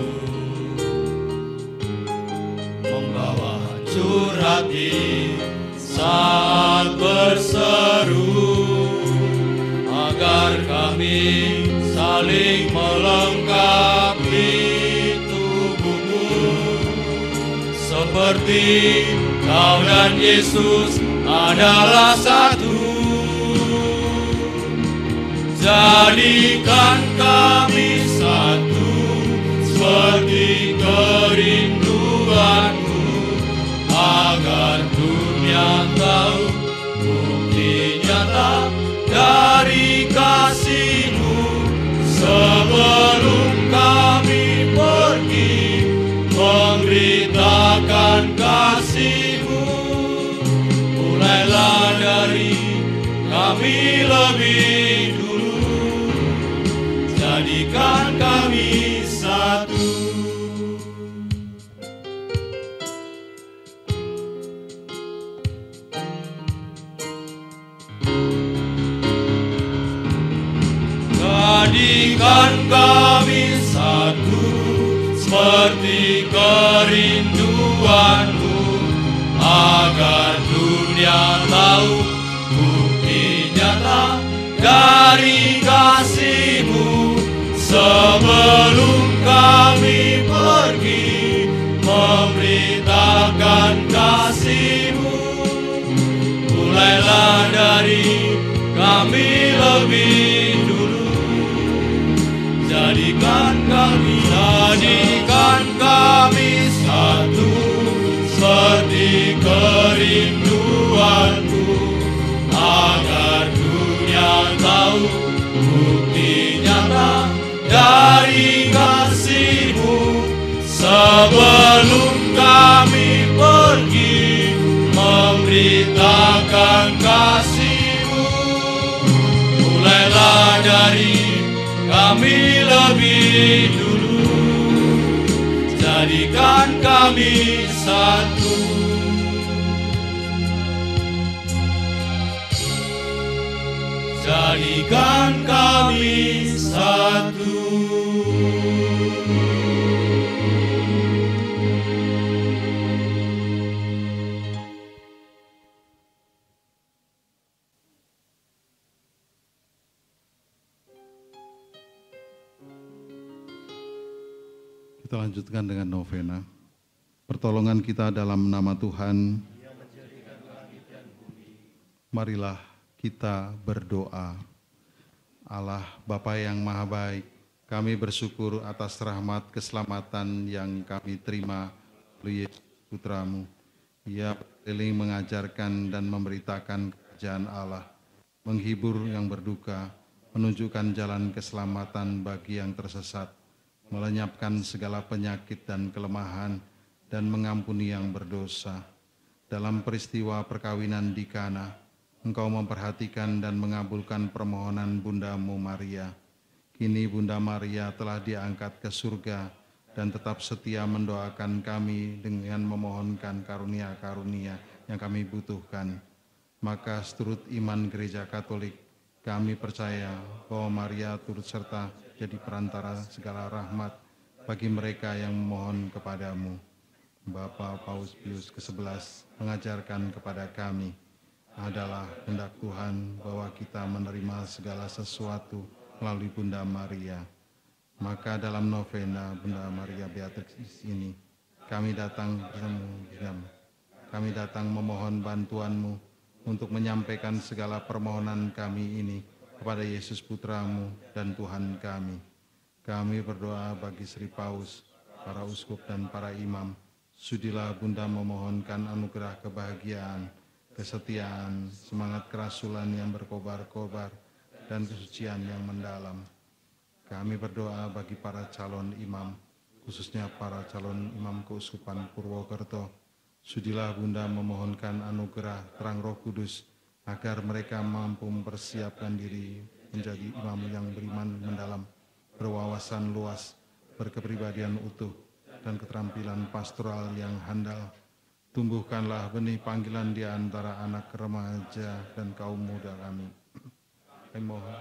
membawa hancur hati saat berseru, agar kami saling melengkapi tubuh-Mu, seperti Kau dan Yesus adalah satu. Jadikan kami satu seperti kerinduanmu, agar dunia tahu bukti nyata dari kasih-Mu. Sebelum kami pergi memberitakan kasih-Mu, mulailah dari kami lebih dulu, jadikan kami satu. Jadikan kami satu seperti kerinduanmu, agar dunia tahu bukti nyata dari kasih-Mu. Sebelum kami pergi memberitakan kasih-Mu, mulailah dari kami lebih dulu, jadikan kami, jadikan kami satu seperti kerinduanmu, agar dunia tahu bukti nyata dari kasih-Mu. Sebelum kami pergi memberitakan kasih-Mu, mulailah dari kami lebih dulu, jadikan kami satu. Jadikan kami satu. Kita lanjutkan dengan novena. Pertolongan kita dalam nama Tuhan. Marilah kita berdoa. Allah Bapa yang Maha Baik, kami bersyukur atas rahmat keselamatan yang kami terima melalui Yesus Putra-Mu. Ia berkeliling mengajarkan dan memberitakan kerajaan Allah, menghibur yang berduka, menunjukkan jalan keselamatan bagi yang tersesat, melenyapkan segala penyakit dan kelemahan, dan mengampuni yang berdosa. Dalam peristiwa perkawinan di Kana, Engkau memperhatikan dan mengabulkan permohonan Bunda-Mu Maria. Kini Bunda Maria telah diangkat ke surga dan tetap setia mendoakan kami dengan memohonkan karunia-karunia yang kami butuhkan. Maka seturut iman Gereja Katolik, kami percaya bahwa Maria turut serta jadi perantara segala rahmat bagi mereka yang memohon kepadamu. Bapa Paus Pius kesebelas mengajarkan kepada kami, adalah kehendak Tuhan bahwa kita menerima segala sesuatu melalui Bunda Maria. Maka dalam novena Bunda Maria Beatrix ini, kami datang bertemu denganmu. Kami datang memohon bantuan-Mu untuk menyampaikan segala permohonan kami ini kepada Yesus Putra-Mu dan Tuhan kami. Kami berdoa bagi Sri Paus, para uskup dan para imam. Sudilah Bunda memohonkan anugerah kebahagiaan, kesetiaan, semangat kerasulan yang berkobar-kobar, dan kesucian yang mendalam. Kami berdoa bagi para calon imam, khususnya para calon imam keuskupan Purwokerto. Sudilah Bunda memohonkan anugerah terang Roh Kudus, agar mereka mampu mempersiapkan diri menjadi imam yang beriman mendalam, berwawasan luas, berkepribadian utuh, dan keterampilan pastoral yang handal. Tumbuhkanlah benih panggilan di antara anak remaja dan kaum muda kami. Kami mohon.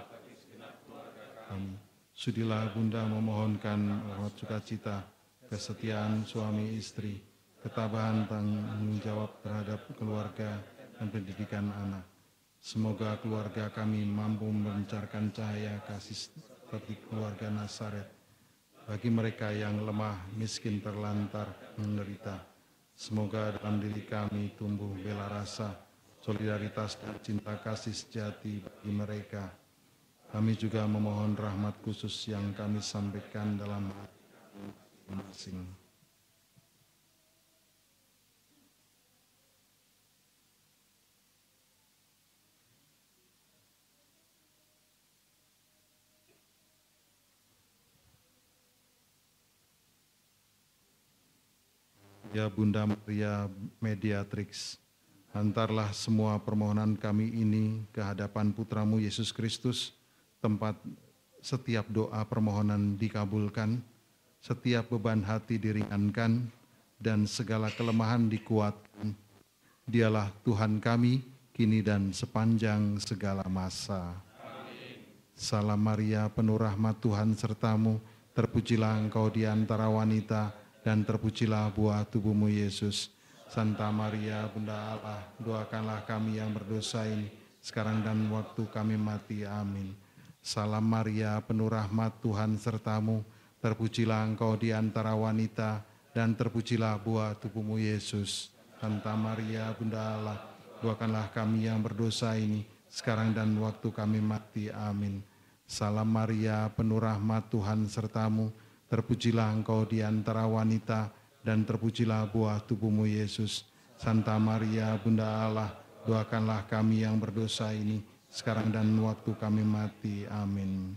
Kami. Sudilah Bunda memohonkan rahmat sukacita, kesetiaan suami istri, ketabahan tanggung jawab terhadap keluarga dan pendidikan anak. Semoga keluarga kami mampu memancarkan cahaya kasih seperti keluarga Nazaret bagi mereka yang lemah, miskin, terlantar, menderita. Semoga dalam diri kami tumbuh bela rasa, solidaritas dan cinta kasih sejati bagi mereka. Kami juga memohon rahmat khusus yang kami sampaikan dalam masing-masing. Ya Bunda Maria Mediatrix, hantarlah semua permohonan kami ini ke hadapan Putramu Yesus Kristus, tempat setiap doa permohonan dikabulkan, setiap beban hati diringankan, dan segala kelemahan dikuatkan. Dialah Tuhan kami, kini dan sepanjang segala masa. Amin. Salam Maria, penuh rahmat Tuhan sertamu, terpujilah engkau di antara wanita, dan terpujilah buah tubuhmu Yesus. Santa Maria, Bunda Allah, doakanlah kami yang berdosa ini, sekarang dan waktu kami mati. Amin. Salam Maria, penuh rahmat Tuhan sertamu, terpujilah engkau di antara wanita, dan terpujilah buah tubuhmu Yesus. Santa Maria, Bunda Allah, doakanlah kami yang berdosa ini, sekarang dan waktu kami mati. Amin. Salam Maria, penuh rahmat Tuhan sertamu, terpujilah engkau di antara wanita, dan terpujilah buah tubuhmu Yesus. Santa Maria, Bunda Allah, doakanlah kami yang berdosa ini, sekarang dan waktu kami mati. Amin.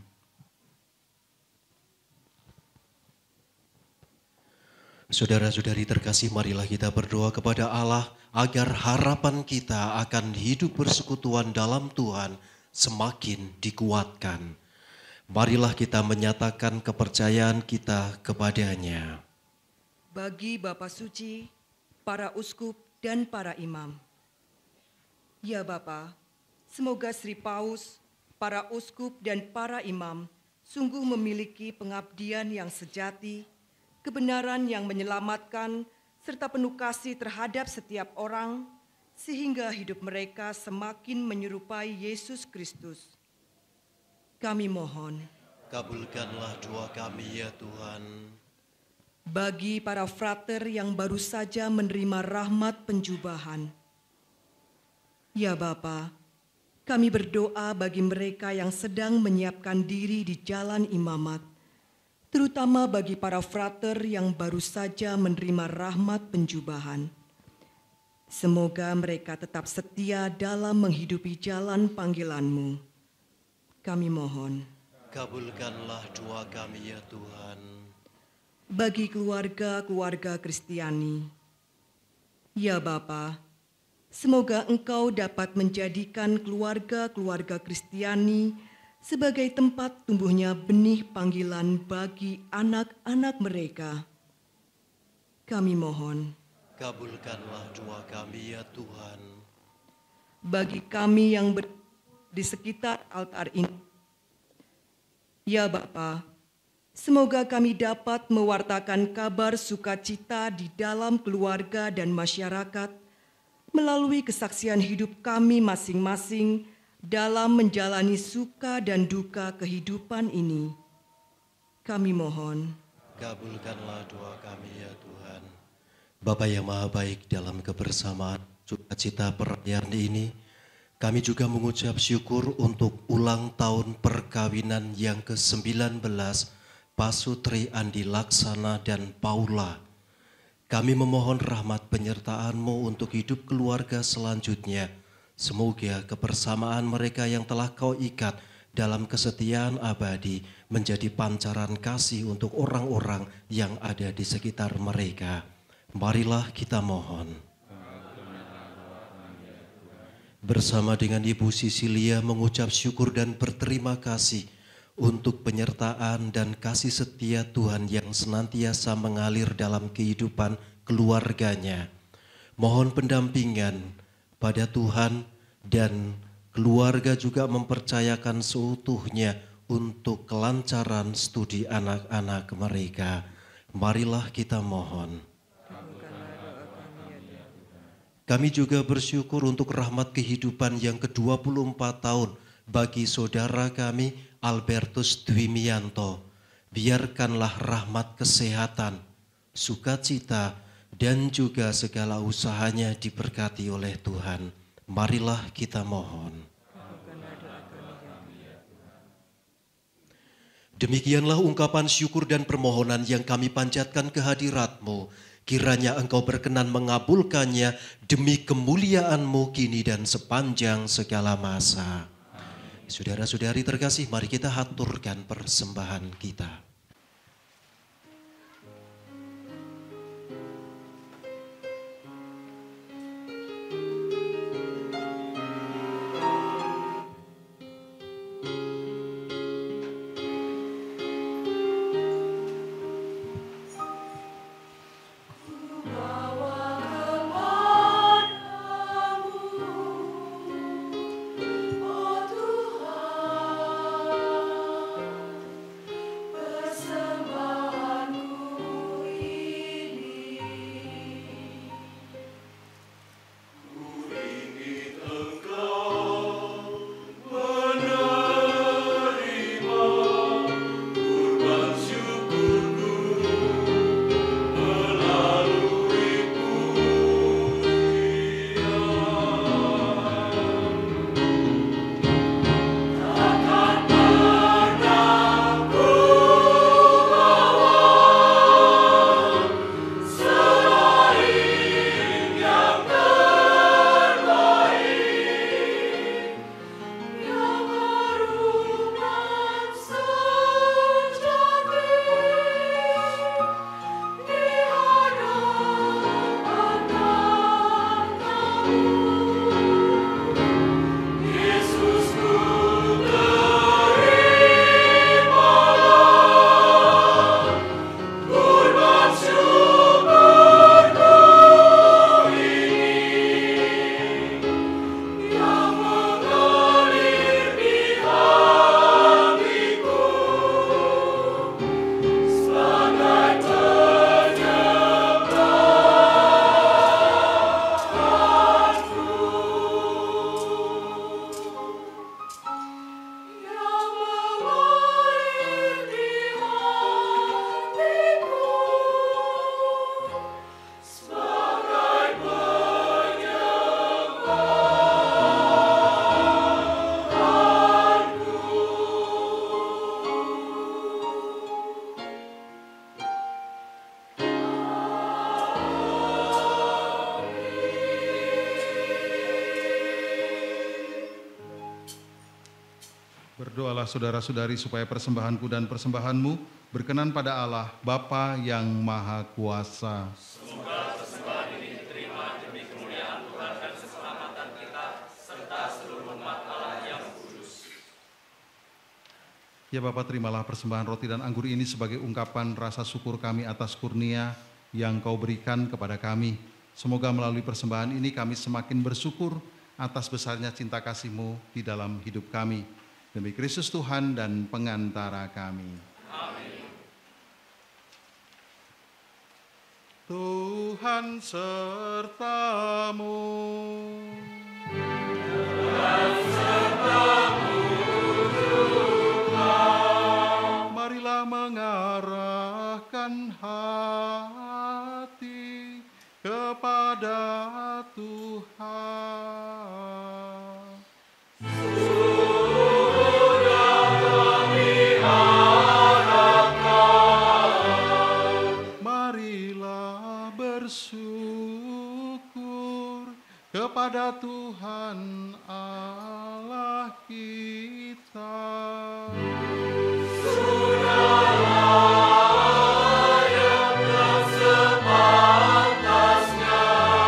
Saudara-saudari terkasih, marilah kita berdoa kepada Allah agar harapan kita akan hidup bersekutuan dalam Tuhan semakin dikuatkan. Marilah kita menyatakan kepercayaan kita kepadanya. Bagi Bapa Suci, para uskup dan para imam. Ya Bapa, semoga Sri Paus, para uskup dan para imam sungguh memiliki pengabdian yang sejati, kebenaran yang menyelamatkan, serta penuh kasih terhadap setiap orang, sehingga hidup mereka semakin menyerupai Yesus Kristus. Kami mohon, kabulkanlah doa kami ya Tuhan. Bagi para frater yang baru saja menerima rahmat penjubahan. Ya Bapa, kami berdoa bagi mereka yang sedang menyiapkan diri di jalan imamat, terutama bagi para frater yang baru saja menerima rahmat penjubahan. Semoga mereka tetap setia dalam menghidupi jalan panggilan-Mu. Kami mohon, kabulkanlah doa kami ya Tuhan. Bagi keluarga-keluarga Kristiani, ya Bapa, semoga Engkau dapat menjadikan keluarga-keluarga Kristiani sebagai tempat tumbuhnya benih panggilan bagi anak-anak mereka. Kami mohon, kabulkanlah doa kami ya Tuhan. Bagi kami yang ber di sekitar altar ini, ya Bapa, semoga kami dapat mewartakan kabar sukacita di dalam keluarga dan masyarakat melalui kesaksian hidup kami masing-masing dalam menjalani suka dan duka kehidupan ini. Kami mohon, kabulkanlah doa kami ya Tuhan. Bapa yang Maha Baik, dalam kebersamaan sukacita perayaan ini, kami juga mengucap syukur untuk ulang tahun perkawinan yang ke sembilan belas Pasutri Andi Laksana dan Paula. Kami memohon rahmat penyertaan-Mu untuk hidup keluarga selanjutnya. Semoga kebersamaan mereka yang telah Kau ikat dalam kesetiaan abadi menjadi pancaran kasih untuk orang-orang yang ada di sekitar mereka. Marilah kita mohon. Bersama dengan Ibu Sisilia mengucap syukur dan berterima kasih untuk penyertaan dan kasih setia Tuhan yang senantiasa mengalir dalam kehidupan keluarganya. Mohon pendampingan pada Tuhan, dan keluarga juga mempercayakan seutuhnya untuk kelancaran studi anak-anak mereka. Marilah kita mohon. Kami juga bersyukur untuk rahmat kehidupan yang ke dua puluh empat tahun bagi saudara kami Albertus Dwimianto. Biarkanlah rahmat kesehatan, sukacita, dan juga segala usahanya diberkati oleh Tuhan. Marilah kita mohon. Demikianlah ungkapan syukur dan permohonan yang kami panjatkan ke hadirat-Mu. Kiranya Engkau berkenan mengabulkannya demi kemuliaan-Mu kini dan sepanjang segala masa. Saudara-saudari terkasih, mari kita haturkan persembahan kita. Berdoalah saudara-saudari supaya persembahanku dan persembahanmu berkenan pada Allah, Bapa yang Maha Kuasa. Semoga persembahan ini diterima demi kemuliaan Tuhan dan keselamatan kita, serta seluruh umat Allah yang kudus. Ya Bapa, terimalah persembahan roti dan anggur ini sebagai ungkapan rasa syukur kami atas kurnia yang Kau berikan kepada kami. Semoga melalui persembahan ini kami semakin bersyukur atas besarnya cinta kasih-Mu di dalam hidup kami. Demi Kristus Tuhan dan pengantara kami. Amin. Tuhan sertamu. Tuhan sertamu juga. Marilah mengarahkan hati kepada Tuhan. Bersyukur kepada Tuhan Allah kita. Sudah layak dan sepantasnya.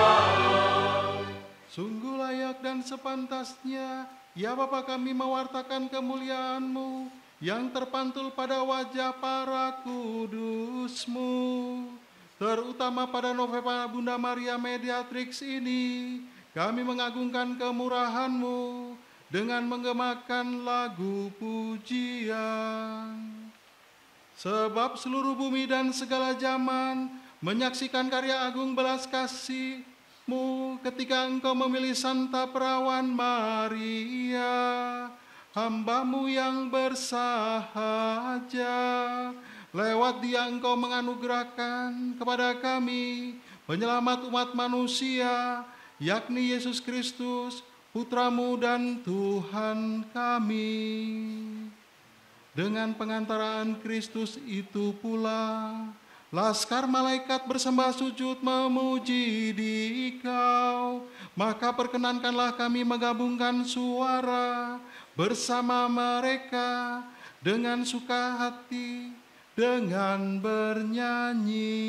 Sungguh layak dan sepantasnya, ya Bapa, kami mewartakan kemuliaan-Mu yang terpantul pada wajah para kudus-Mu. Terutama pada Novena Bunda Maria Mediatrix ini, kami mengagungkan kemurahan-Mu dengan menggemakan lagu pujian. Sebab seluruh bumi dan segala zaman menyaksikan karya agung belas kasih-Mu ketika Engkau memilih Santa Perawan Maria, hamba-Mu yang bersahaja. Lewat Dia Engkau menganugerahkan kepada kami penyelamat umat manusia, yakni Yesus Kristus, Putra-Mu dan Tuhan kami. Dengan pengantaraan Kristus itu pula, laskar malaikat bersembah sujud memuji Dikau. Maka perkenankanlah kami menggabungkan suara bersama mereka dengan suka hati, dengan bernyanyi.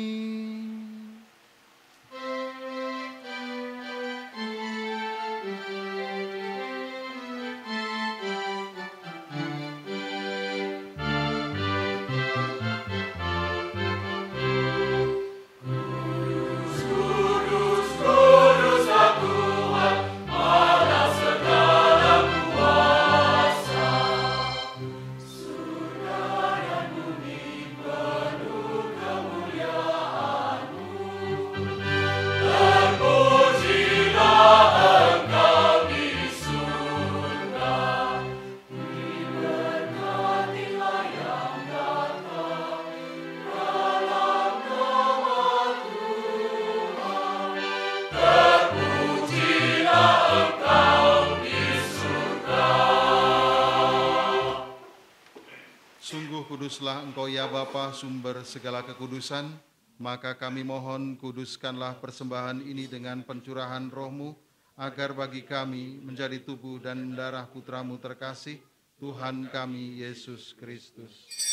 Kuduslah Engkau ya Bapa, sumber segala kekudusan, maka kami mohon kuduskanlah persembahan ini dengan pencurahan roh-Mu, agar bagi kami menjadi tubuh dan darah Putra-Mu terkasih, Tuhan kami Yesus Kristus.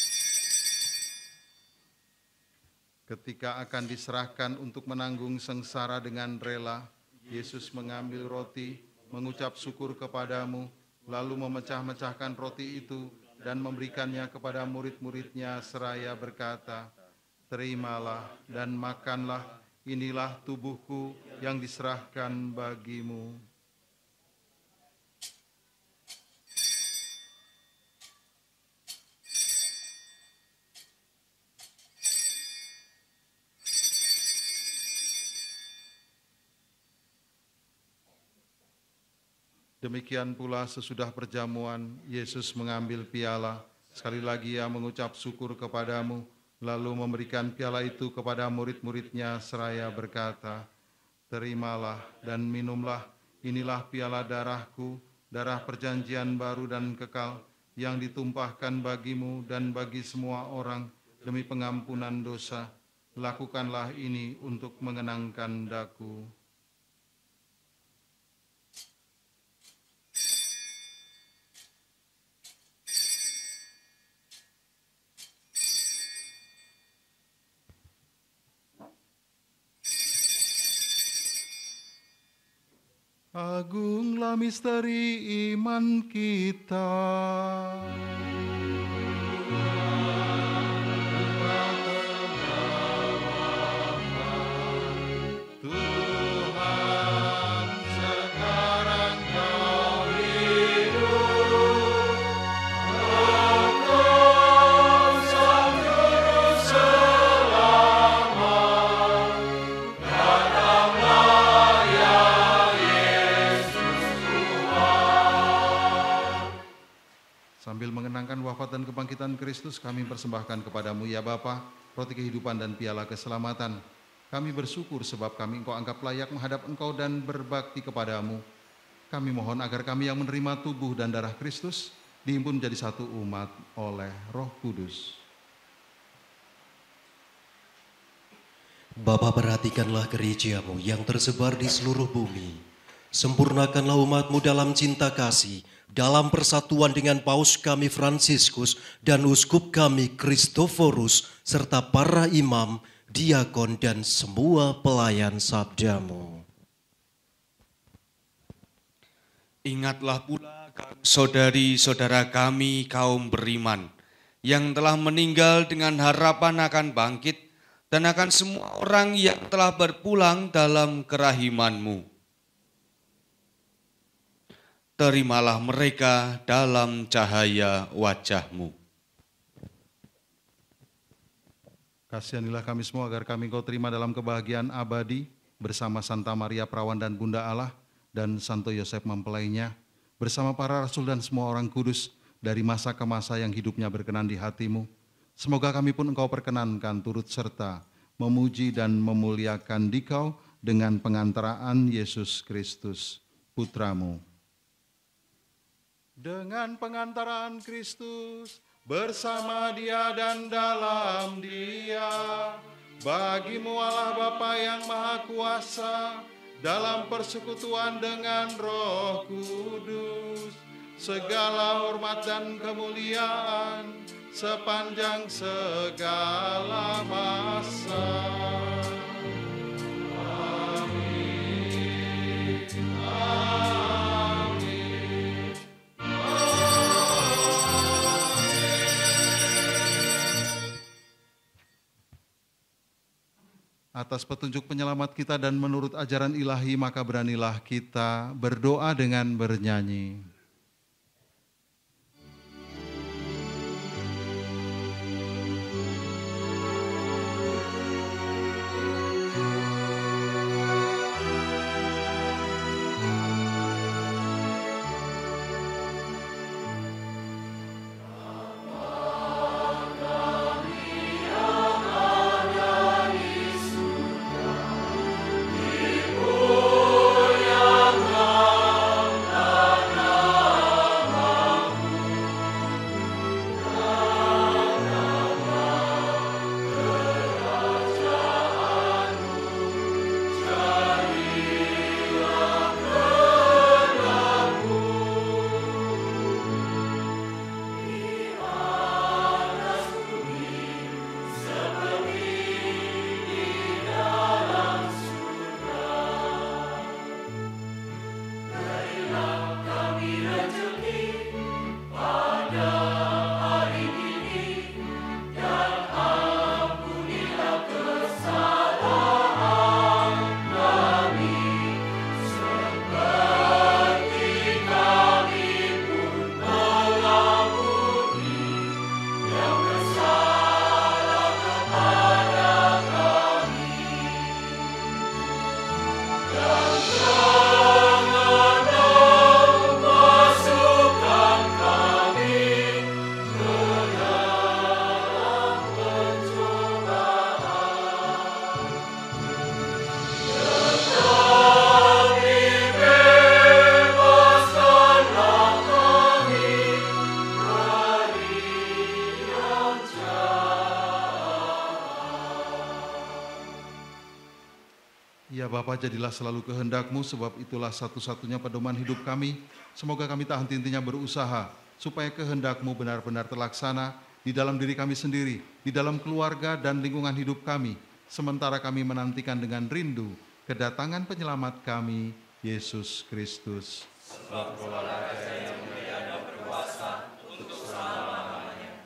Ketika akan diserahkan untuk menanggung sengsara dengan rela, Yesus mengambil roti, mengucap syukur kepadamu, lalu memecah-mecahkan roti itu, dan memberikannya kepada murid-muridnya seraya berkata, terimalah dan makanlah, inilah tubuhku yang diserahkan bagimu. Demikian pula sesudah perjamuan, Yesus mengambil piala, sekali lagi ia mengucap syukur kepadamu, lalu memberikan piala itu kepada murid-muridnya seraya berkata, terimalah dan minumlah, inilah piala darahku, darah perjanjian baru dan kekal, yang ditumpahkan bagimu dan bagi semua orang demi pengampunan dosa. Lakukanlah ini untuk mengenangkan daku. Agunglah misteri iman kita. Tuhan, sekarang Kau hidup, Engkau Sang Juru Selamat, datanglah ya Sambil mengenangkan wafat dan kebangkitan Kristus, kami persembahkan kepadamu ya Bapa, roti kehidupan dan piala keselamatan. Kami bersyukur sebab kami Engkau anggap layak menghadap Engkau dan berbakti kepadamu. Kami mohon agar kami yang menerima tubuh dan darah Kristus dihimpun menjadi satu umat oleh Roh Kudus. Bapa, perhatikanlah gereja-Mu yang tersebar di seluruh bumi. Sempurnakanlah umat-Mu dalam cinta kasih, dalam persatuan dengan Paus kami Fransiskus dan Uskup kami Kristoforus, serta para imam, diakon, dan semua pelayan sabda-Mu. Ingatlah pula saudari-saudara kami kaum beriman, yang telah meninggal dengan harapan akan bangkit, dan akan semua orang yang telah berpulang dalam kerahiman-Mu. Terimalah mereka dalam cahaya wajah-Mu. Kasihanilah kami semua agar kami Engkau terima dalam kebahagiaan abadi bersama Santa Maria Perawan dan Bunda Allah dan Santo Yosef mempelainya, bersama para rasul dan semua orang kudus dari masa ke masa yang hidupnya berkenan di hati-Mu. Semoga kami pun Engkau perkenankan turut serta memuji dan memuliakan Dikau dengan pengantaraan Yesus Kristus, Putra-Mu. Dengan pengantaraan Kristus, bersama Dia dan dalam Dia. Bagimu Allah Bapa yang Maha Kuasa, dalam persekutuan dengan Roh Kudus, segala hormat dan kemuliaan sepanjang segala masa. Amin. Amin. Atas petunjuk penyelamat kita dan menurut ajaran ilahi, maka beranilah kita berdoa dengan bernyanyi. Ya Bapa, jadilah selalu kehendak-Mu, sebab itulah satu-satunya pedoman hidup kami. Semoga kami tak henti-hentinya berusaha, supaya kehendak-Mu benar-benar terlaksana di dalam diri kami sendiri, di dalam keluarga dan lingkungan hidup kami, sementara kami menantikan dengan rindu kedatangan penyelamat kami, Yesus Kristus. Sebab Engkaulah Raja yang mulia dan berkuasa untuk selama-lamanya.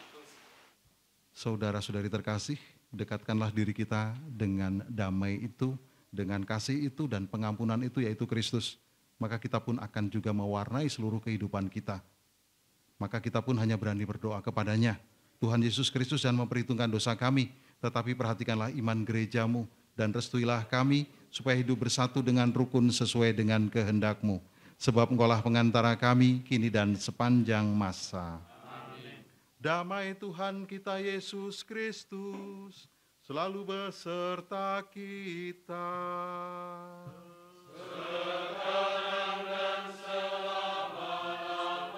Saudara-saudari terkasih, dekatkanlah diri kita dengan damai itu, dengan kasih itu dan pengampunan itu, yaitu Kristus. Maka kita pun akan juga mewarnai seluruh kehidupan kita. Maka kita pun hanya berani berdoa kepadanya. Tuhan Yesus Kristus, jangan memperhitungkan dosa kami, tetapi perhatikanlah iman gereja-Mu dan restuilah kami supaya hidup bersatu dengan rukun sesuai dengan kehendak-Mu. Sebab Engkaulah pengantara kami kini dan sepanjang masa. Amin. Damai Tuhan kita Yesus Kristus selalu beserta kita. Sekarang dan selama-lamanya.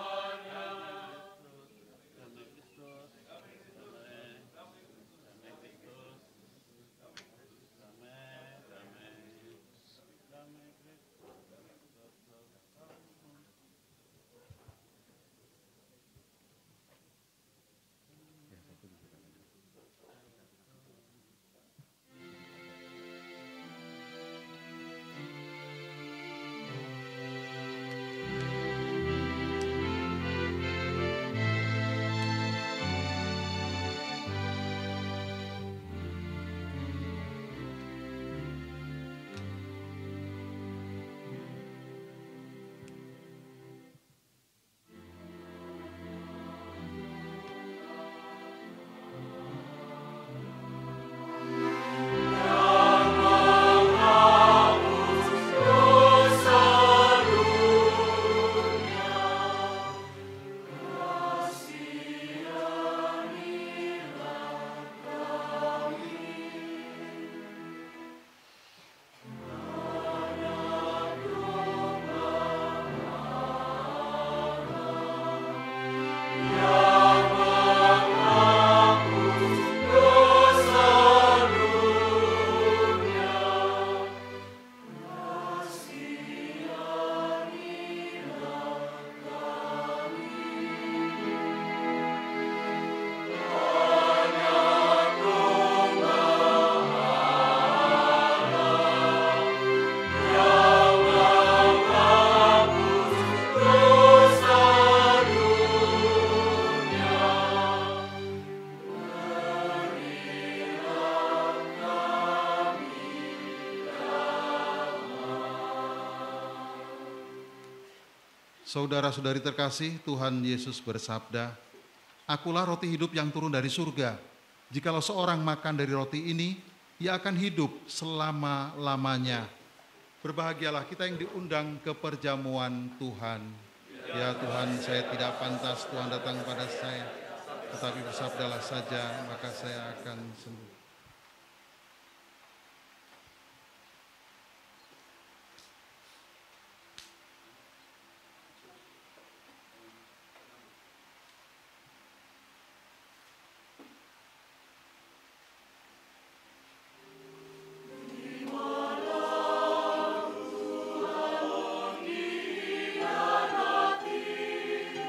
Saudara-saudari terkasih, Tuhan Yesus bersabda, "Akulah roti hidup yang turun dari surga. Jikalau seorang makan dari roti ini, ia akan hidup selama-lamanya." Berbahagialah kita yang diundang ke perjamuan Tuhan. Ya Tuhan, saya tidak pantas Tuhan datang pada saya, tetapi bersabdalah saja, maka saya akan sembuh.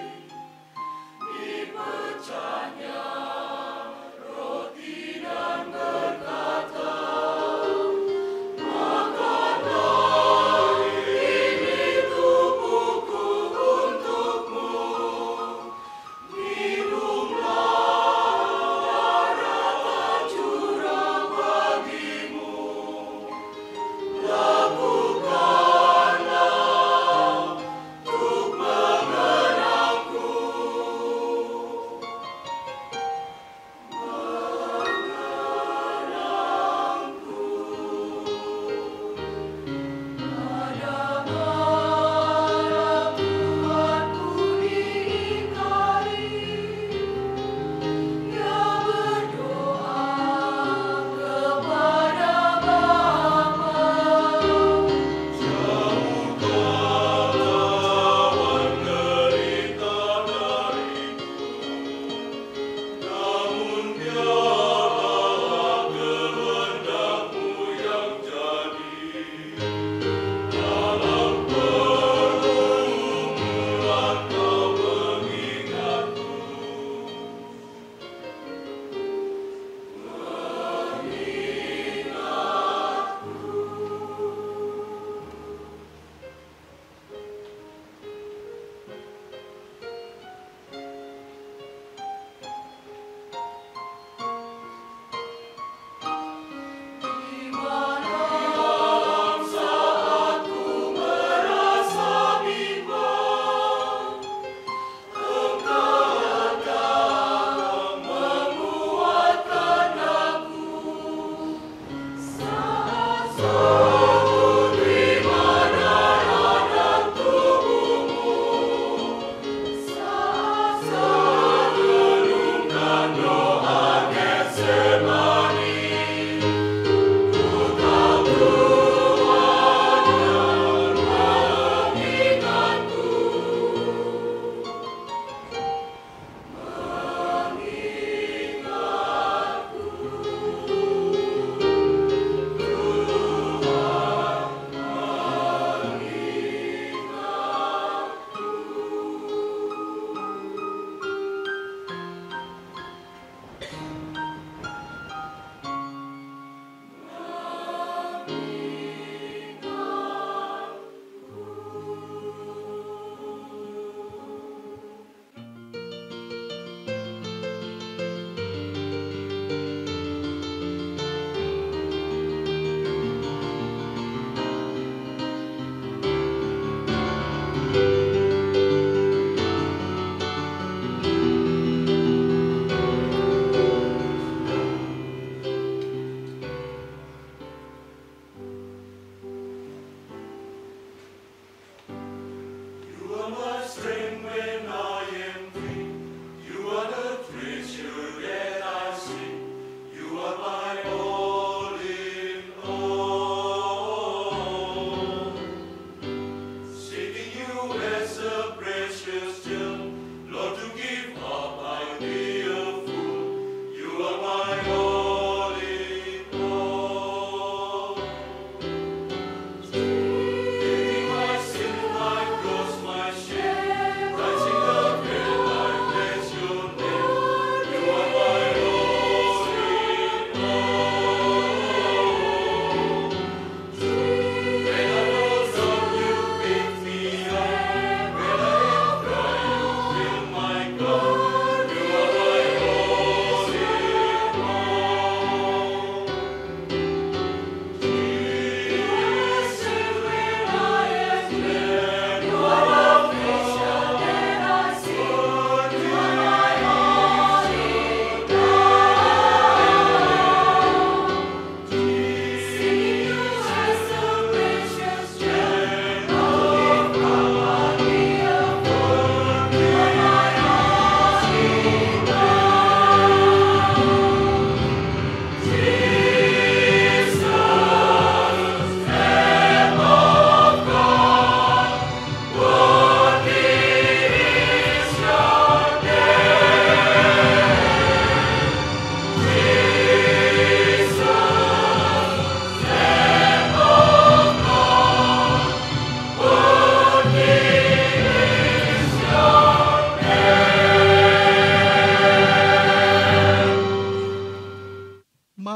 Dipecahnya roti dan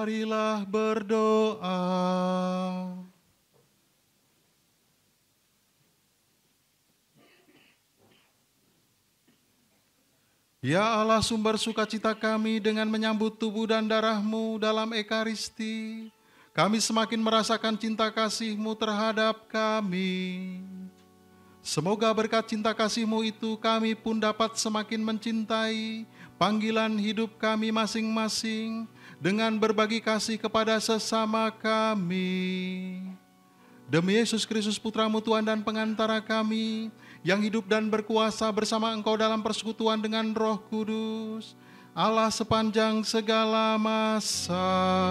Marilah berdoa. Ya Allah, sumber sukacita kami dengan menyambut tubuh dan darah-Mu dalam Ekaristi, kami semakin merasakan cinta kasih-Mu terhadap kami. Semoga berkat cinta kasih-Mu itu kami pun dapat semakin mencintai panggilan hidup kami masing-masing dengan berbagi kasih kepada sesama kami. Demi Yesus Kristus Putra-Mu Tuhan dan pengantara kami, yang hidup dan berkuasa bersama Engkau dalam persekutuan dengan Roh Kudus, Allah sepanjang segala masa.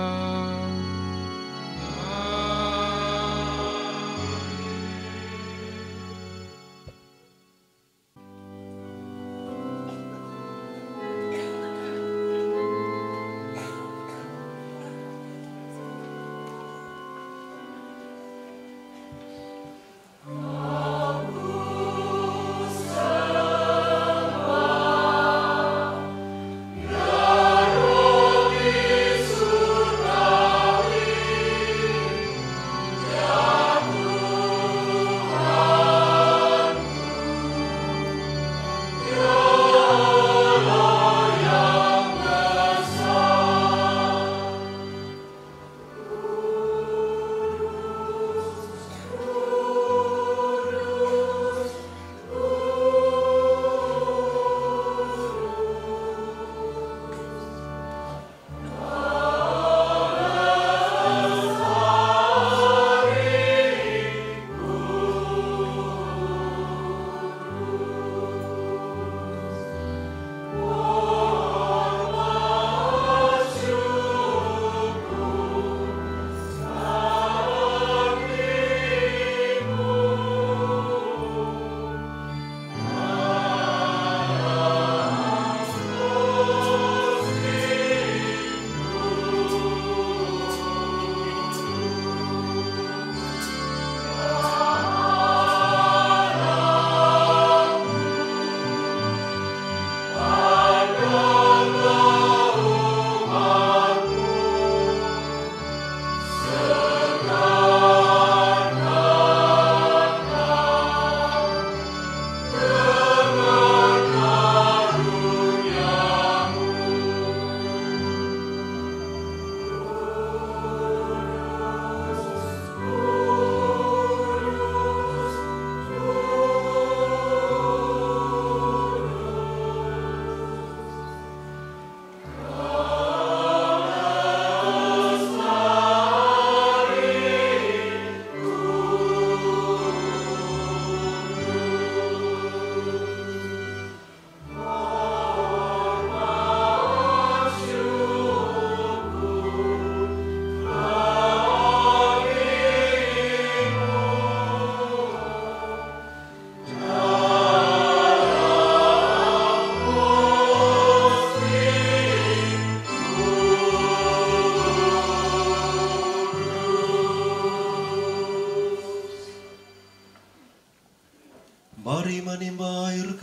Mari menimba air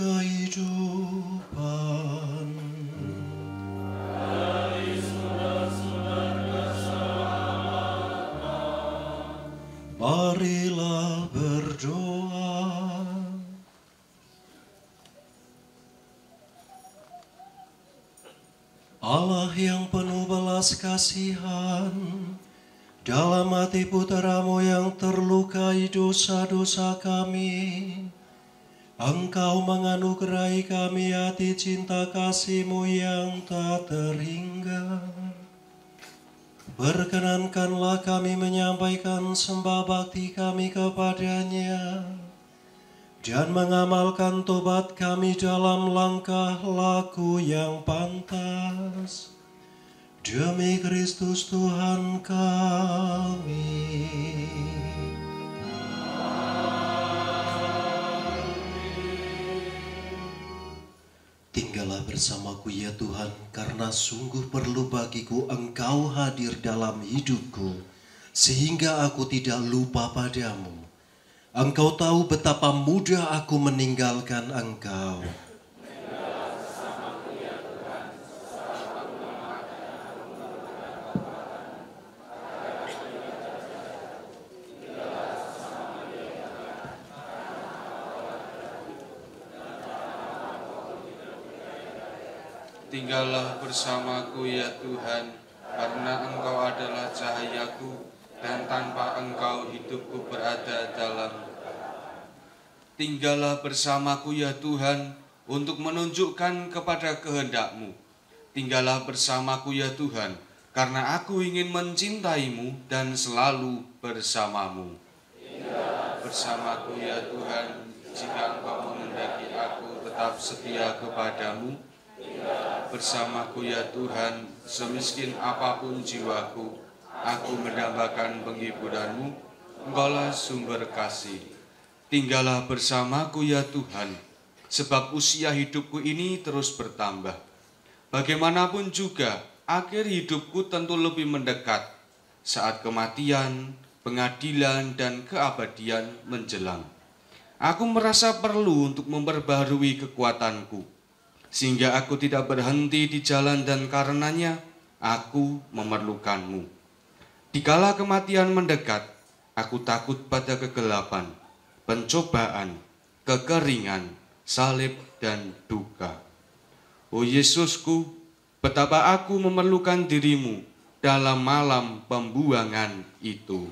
kehidupan. Marilah berdoa. Allah yang penuh belas kasihan, dalam hati putra-Mu yang terlukai dosa-dosa kami, Engkau menganugerahi kami hati cinta kasih-Mu yang tak terhingga. Berkenankanlah kami menyampaikan sembah bakti kami kepadanya, dan mengamalkan tobat kami dalam langkah laku yang pantas. Demi Kristus Tuhan kami. Tinggallah bersamaku ya Tuhan, karena sungguh perlu bagiku Engkau hadir dalam hidupku, sehingga aku tidak lupa padamu. Engkau tahu betapa mudah aku meninggalkan Engkau. Tinggallah bersamaku ya Tuhan, karena Engkau adalah cahayaku, dan tanpa Engkau hidupku berada dalam. Tinggallah bersamaku ya Tuhan, untuk menunjukkan kepada kehendak-Mu. Tinggallah bersamaku ya Tuhan, karena aku ingin mencintaimu dan selalu bersamamu. Tinggallah bersamaku ya Tuhan, jika Engkau menghendaki aku tetap setia kepadamu. Bersamaku ya Tuhan, semiskin apapun jiwaku, aku mendambakan penghiburan-Mu, Engkaulah sumber kasih. Tinggallah bersamaku ya Tuhan, sebab usia hidupku ini terus bertambah. Bagaimanapun juga, akhir hidupku tentu lebih mendekat saat kematian, pengadilan, dan keabadian menjelang. Aku merasa perlu untuk memperbaharui kekuatanku, sehingga aku tidak berhenti di jalan, dan karenanya aku memerlukan-Mu. Dikala kematian mendekat, aku takut pada kegelapan, pencobaan, kekeringan, salib, dan duka. O Yesusku, betapa aku memerlukan diri-Mu dalam malam pembuangan itu.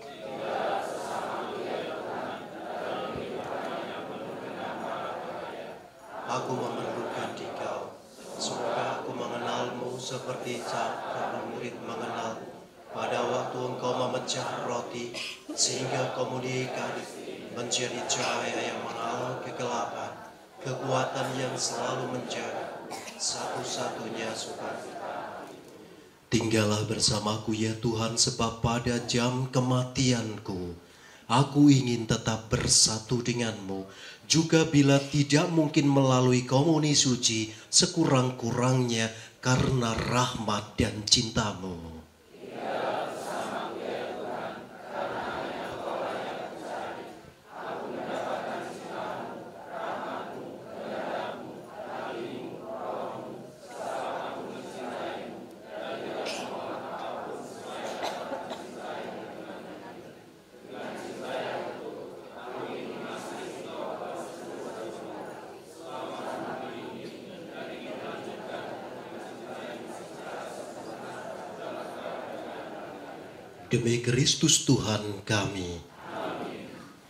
Aku memerlukan Dikau, supaya aku mengenal-Mu seperti para murid mengenal pada waktu Engkau memecah roti, sehingga komunikan menjadi cahaya yang menghalau kegelapan, kekuatan yang selalu menjaga satu-satunya sukacita. Tinggallah bersamaku ya Tuhan, sebab pada jam kematianku, aku ingin tetap bersatu dengan-Mu, juga bila tidak mungkin melalui komuni suci, sekurang-kurangnya karena rahmat dan cinta-Mu. Demi Kristus Tuhan kami. Amin.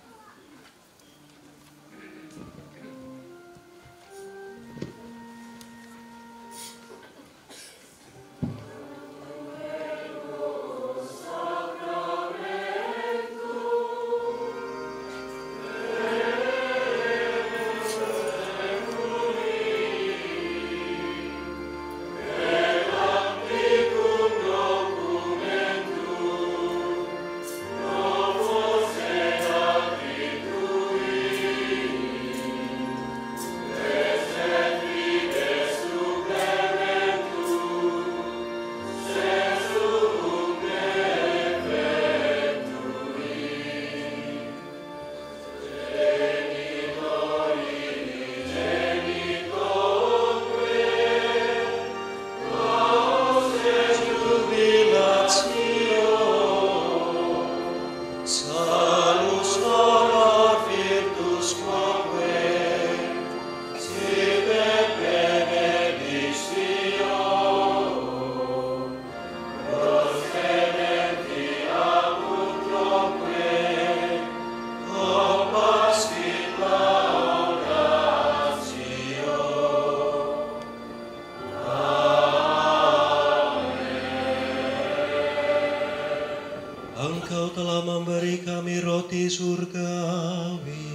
Engkau telah memberi kami roti surgawi.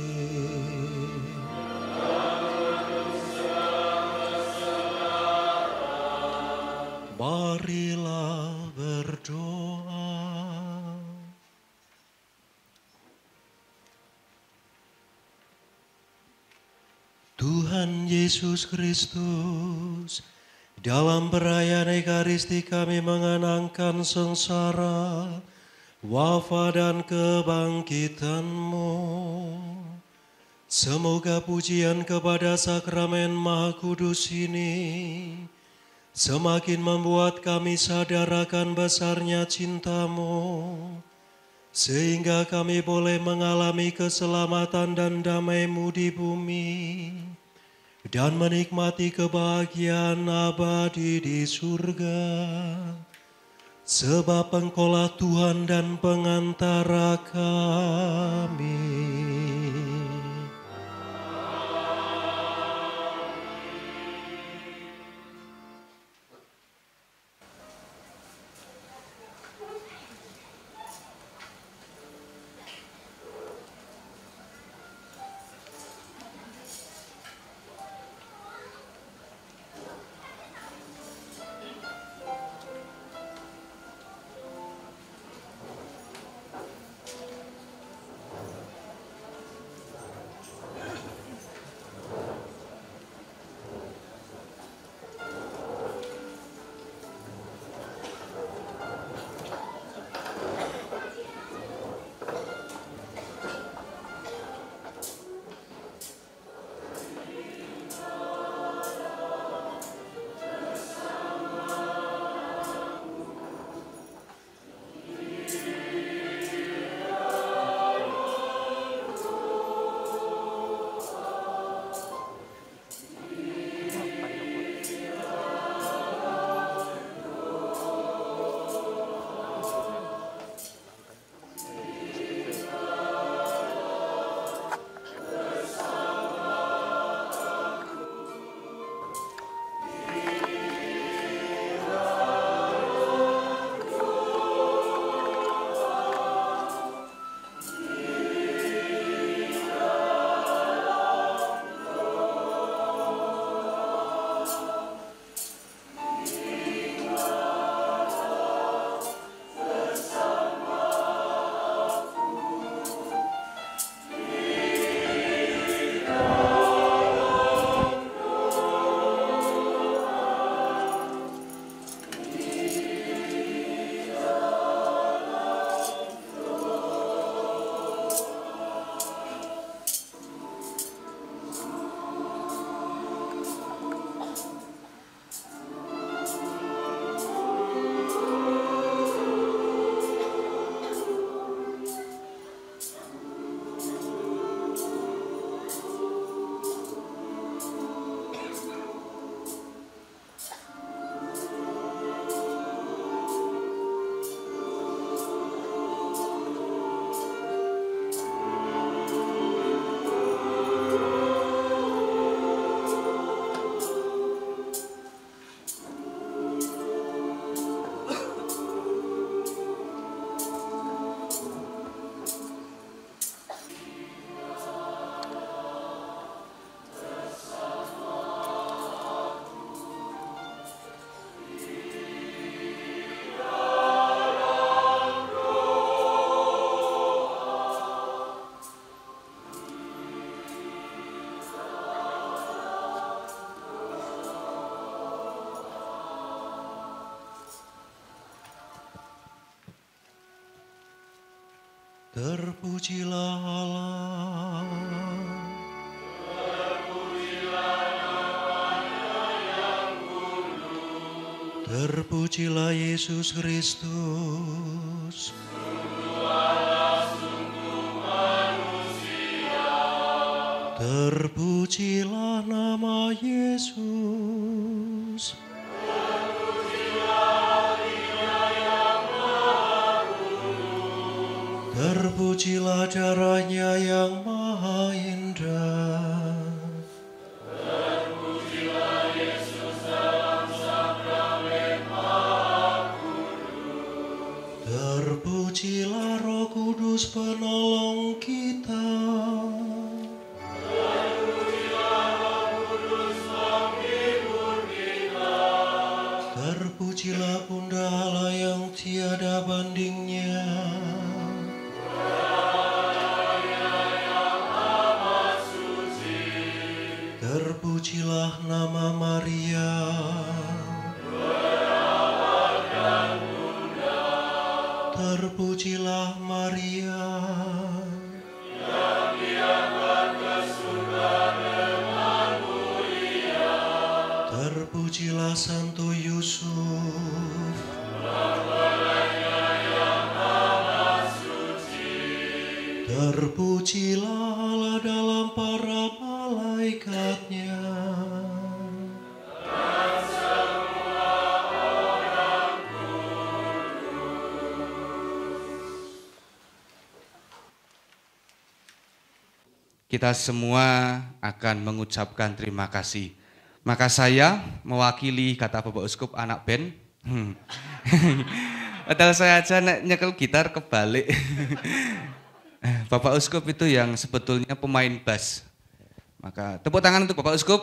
Marilah berdoa. Tuhan Yesus Kristus, dalam perayaan Ekaristi kami mengenangkan sengsara, wafat dan kebangkitan-Mu. Semoga pujian kepada sakramen Maha Kudus ini semakin membuat kami sadar akan besarnya cinta-Mu, sehingga kami boleh mengalami keselamatan dan damai-Mu di bumi. dan menikmati kebahagiaan abadi di surga. Sebab Engkaulah Tuhan dan pengantara kami. Terpujilah Allah. Terpujilah namanya yang kudus. Terpujilah Yesus Kristus. Sungguh Allah, sungguh manusia. Terpujilah nama Yesus. Terpujilah darahnya yang maha indah. Terpujilah Yesus dalam sakramen maha kudus. Terpujilah Roh Kudus penolong kita. Terpujilah Roh Kudus penghibur kita. Terpujilah Bunda Allah yang tiada bandingnya. Terpujilah nama Maria, Perawat dan Bunda. terpujilah Maria, yang diangkat ke surga dengan mulia. terpujilah Santo Yusuf, Pembelanya yang amat suci. terpujilah Allah dalam para malaikatnya. kita semua akan mengucapkan terima kasih. Maka saya mewakili, kata Bapak Uskup, anak band. Hmm. Padahal saya aja nyekel gitar kebalik. Bapak Uskup itu yang sebetulnya pemain bass. Maka tepuk tangan untuk Bapak Uskup.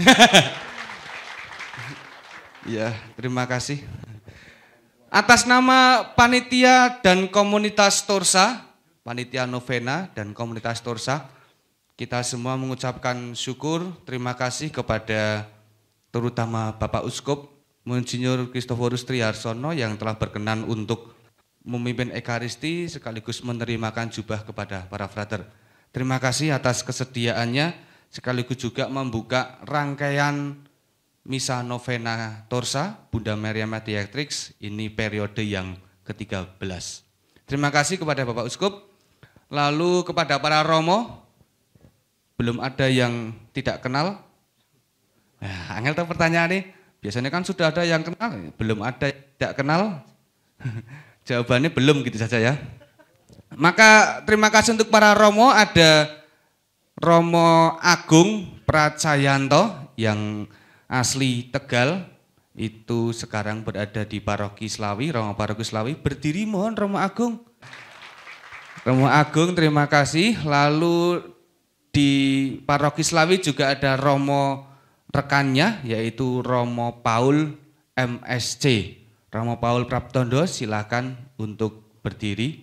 Ya, terima kasih. Atas nama panitia dan komunitas Torsa, panitia novena dan komunitas Torsa, kita semua mengucapkan syukur, terima kasih kepada terutama Bapak Uskup Monsinyur Kristoforus Triharsono yang telah berkenan untuk memimpin Ekaristi sekaligus menerimakan jubah kepada para frater. Terima kasih atas kesediaannya sekaligus juga membuka rangkaian Misa Novena Torsa Bunda Maria Mediatrix ini periode yang ketiga belas. Terima kasih kepada Bapak Uskup. Lalu kepada para romo, belum ada yang tidak kenal. Nah, angel tuh pertanyaan nih, biasanya kan sudah ada yang kenal, belum ada yang tidak kenal. Jawabannya belum, gitu saja ya. Maka terima kasih untuk para romo, ada Romo Agung Pracayanto yang asli Tegal, itu sekarang berada di Paroki Slawi, Romo Paroki Slawi. Berdiri mohon Romo Agung. Romo Agung, terima kasih. Lalu di Paroki Slawi juga ada Romo rekannya, yaitu Romo Paul M S C. Romo Paul Praptondo, silakan untuk berdiri.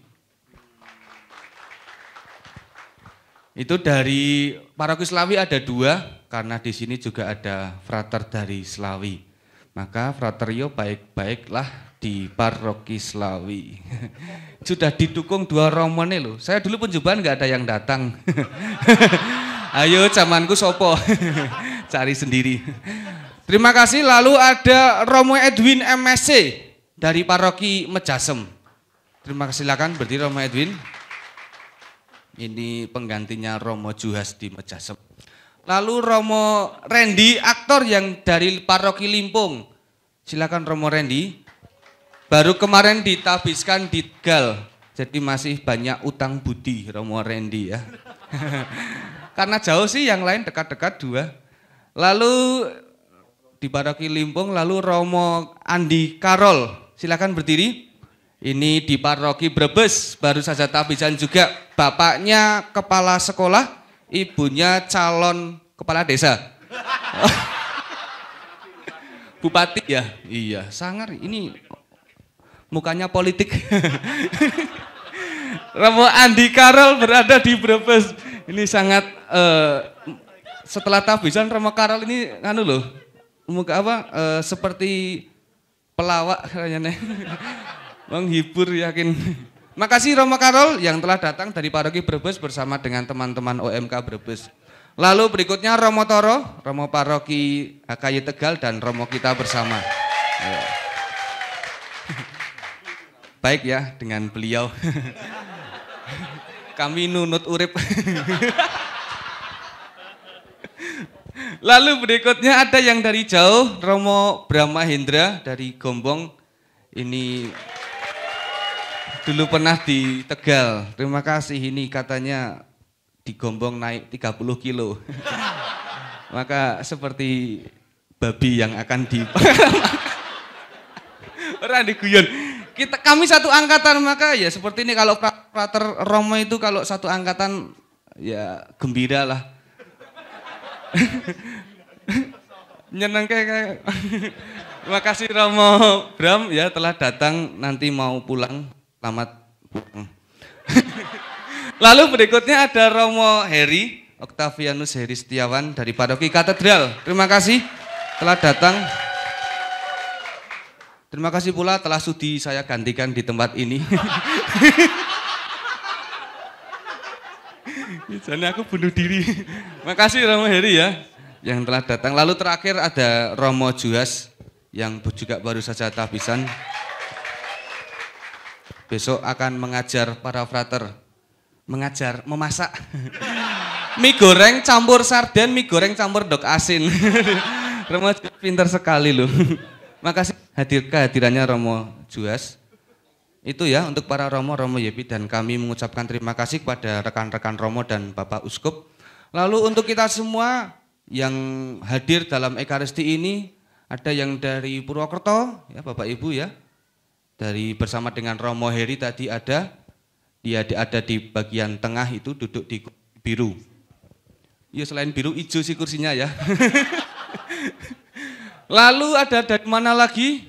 Itu dari Paroki Slawi ada dua, karena di sini juga ada frater dari Slawi. Maka fraterio baik-baiklah di Paroki Slawi. Sudah didukung dua romo nih loh. Saya dulu penjubahan nggak ada yang datang. Ayo zamanku sopo. Cari sendiri. Terima kasih. Lalu ada Romo Edwin M S C dari Paroki Mejasem. Terima kasih, silakan berdiri Romo Edwin. Ini penggantinya Romo Juhas di Mejasem. Lalu Romo Randy, aktor yang dari Paroki Limpung. Silakan Romo Randy. Baru kemarin ditabiskan di Tegal, jadi masih banyak utang budi Romo Randy ya. Karena jauh sih, yang lain dekat-dekat dua. Lalu di Paroki Limpung, lalu Romo Andi Karol, silakan berdiri. Ini di Paroki Brebes, baru saja tabisan juga. Bapaknya kepala sekolah, ibunya calon kepala desa. Bupati ya? Iya, sangar ini mukanya politik. Romo Andi Karol berada di Brebes. Ini sangat uh, setelah tabisan Romo Karol ini anu loh, muka apa? Uh, seperti pelawak kayaknya. Menghibur yakin. Makasih Romo Karol yang telah datang dari Paroki Brebes bersama dengan teman-teman O M K Brebes. Lalu berikutnya Romo Toro, Romo Paroki H K Y Tegal dan Romo kita bersama. Ya. Baik ya dengan beliau. Kami nunut urip. Lalu berikutnya ada yang dari jauh, Romo Brahma Hendra dari Gombong. Ini dulu pernah di Tegal. Terima kasih, ini katanya di Gombong naik tiga puluh kilo. Maka seperti babi yang akan di orang diguyon. Kita kami satu angkatan, maka ya seperti ini, kalau frater Romo itu kalau satu angkatan ya gembira lah. Nyeneng kayak. Terima kasih Romo Bram ya telah datang, nanti mau pulang, selamat pulang. Lalu berikutnya ada Romo Heri, Octavianus Heri Setiawan dari Paroki Katedral. Terima kasih telah datang. Terima kasih pula telah sudi saya gantikan di tempat ini. Jadi aku bunuh diri. Makasih Romo Heri ya yang telah datang. Lalu terakhir ada Romo Juhas yang juga baru saja tabisan. Besok akan mengajar para frater, mengajar memasak. Mie goreng campur sarden, mie goreng campur dok asin. Romo pintar sekali loh. Makasih hadir kehadirannya Romo Juhas. Itu ya untuk para Romo, Romo Yepi dan kami mengucapkan terima kasih kepada rekan-rekan Romo dan Bapak Uskup. Lalu untuk kita semua yang hadir dalam Ekaristi ini, ada yang dari Purwokerto, ya Bapak Ibu ya, dari bersama dengan Romo Heri tadi ada, dia ada di bagian tengah itu duduk di biru. Ya selain biru, hijau sih kursinya ya. Lalu ada dari mana lagi?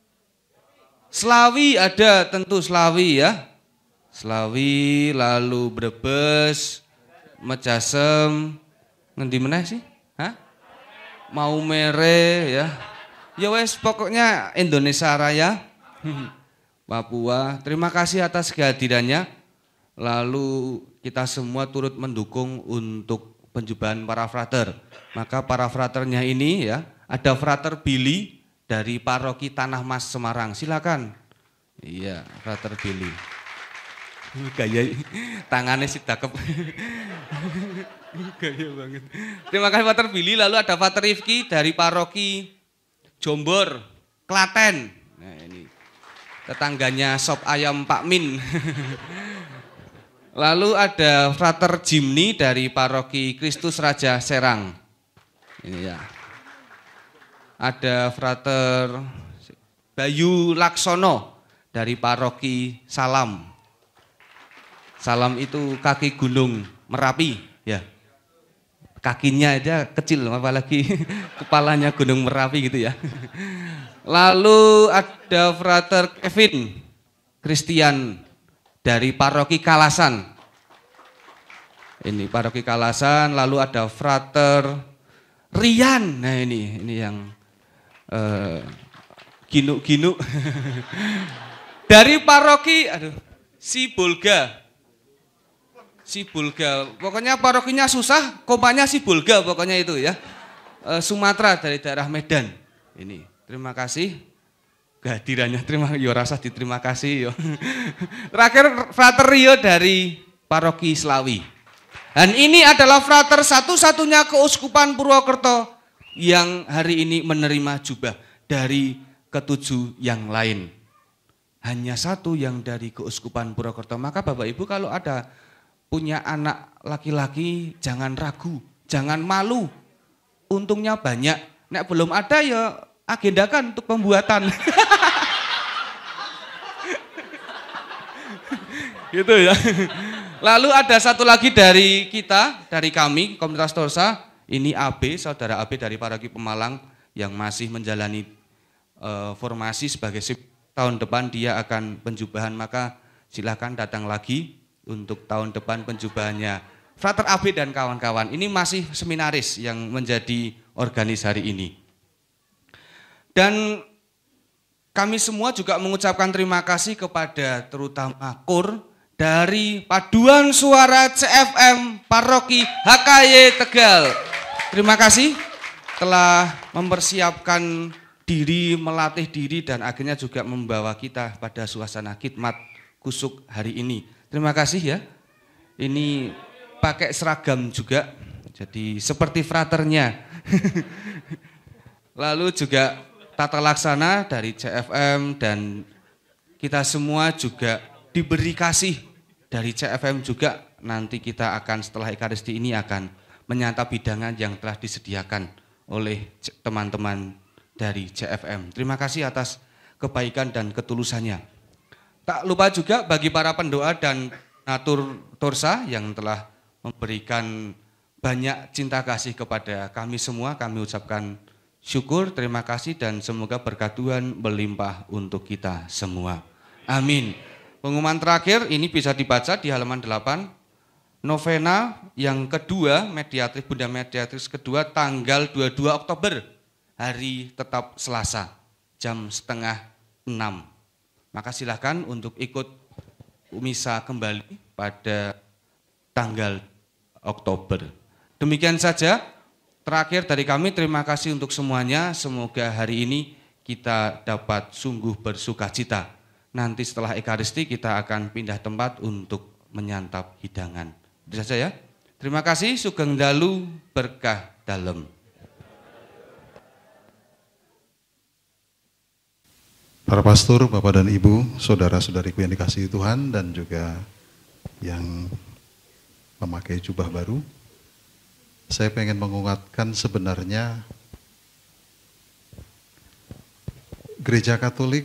Slawi ada, tentu Slawi ya. Slawi, lalu Brebes, Mejasem, ngendi meneh sih? Hah? Mau mere ya. Ya wes pokoknya Indonesia Raya. Papua. Terima kasih atas kehadirannya. Lalu kita semua turut mendukung untuk penjubahan para frater. Maka para fraternya ini ya, ada Frater Billy dari Paroki Tanah Mas Semarang. Silakan. Iya, Frater Billy. Gaya tangannya sih dakep. Gaya banget. Terima kasih Frater Billy. Lalu ada Frater Rifki dari Paroki Jombor, Klaten. Nah, ini tetangganya sop ayam Pak Min. Lalu ada Frater Jimny dari Paroki Kristus Raja Serang. Ini ya. Ada Frater Bayu Laksono dari Paroki Salam. Salam itu kaki gunung Merapi ya. Kakinya aja kecil apalagi kepalanya gunung Merapi gitu ya. Lalu ada Frater Kevin Christian dari Paroki Kalasan. Ini Paroki Kalasan, lalu ada Frater Rian. Nah ini ini yang uh, ginuk-ginuk. Dari Paroki aduh, Sibolga. Sibolga. Pokoknya parokinya susah, komanya Sibolga pokoknya itu ya. Uh, Sumatera dari daerah Medan. Ini, terima kasih. Kehadirannya terima yo rasa diterima kasih yo. Terakhir Frater Rio dari Paroki Slawi. Dan ini adalah frater satu-satunya Keuskupan Purwokerto yang hari ini menerima jubah dari ketujuh yang lain. Hanya satu yang dari Keuskupan Purwokerto. Maka Bapak Ibu kalau ada punya anak laki-laki jangan ragu, jangan malu. Untungnya banyak. Nek belum ada ya agendakan untuk pembuatan. Gitu ya. Lalu ada satu lagi dari kita, dari kami, Komunitas Torsa, ini A B, saudara A B dari Paroki Pemalang yang masih menjalani uh, formasi sebagai sip. Tahun depan dia akan penjubahan, maka silakan datang lagi untuk tahun depan penjubahannya. Frater A B dan kawan-kawan, ini masih seminaris yang menjadi organis hari ini. Dan kami semua juga mengucapkan terima kasih kepada terutama KUR dari Paduan Suara C F M Paroki H K Y Tegal. Terima kasih telah mempersiapkan diri, melatih diri dan akhirnya juga membawa kita pada suasana khidmat kusuk hari ini. Terima kasih ya. Ini pakai seragam juga, jadi seperti fraternya. Lalu juga tata laksana dari C F M dan kita semua juga diberi kasih dari C F M juga. Nanti kita akan setelah Ekaristi ini akan menyantap hidangan yang telah disediakan oleh teman-teman dari C F M. Terima kasih atas kebaikan dan ketulusannya. Tak lupa juga bagi para pendoa dan natur Torsa yang telah memberikan banyak cinta kasih kepada kami semua. Kami ucapkan syukur, terima kasih dan semoga berkat Tuhan berlimpah untuk kita semua. Amin. Pengumuman terakhir ini bisa dibaca di halaman delapan. Novena yang kedua, mediatris Bunda Mediatris kedua tanggal dua puluh dua Oktober, hari tetap Selasa, jam setengah enam. Maka silakan untuk ikut misa kembali pada tanggal Oktober. Demikian saja. Terakhir dari kami, terima kasih untuk semuanya. Semoga hari ini kita dapat sungguh bersukacita. Nanti setelah Ekaristi kita akan pindah tempat untuk menyantap hidangan. Itu saja ya. Terima kasih, sugeng dalu berkah dalem. Para pastor, Bapak dan Ibu, saudara-saudariku yang dikasihi Tuhan dan juga yang memakai jubah baru. saya pengen menguatkan sebenarnya Gereja Katolik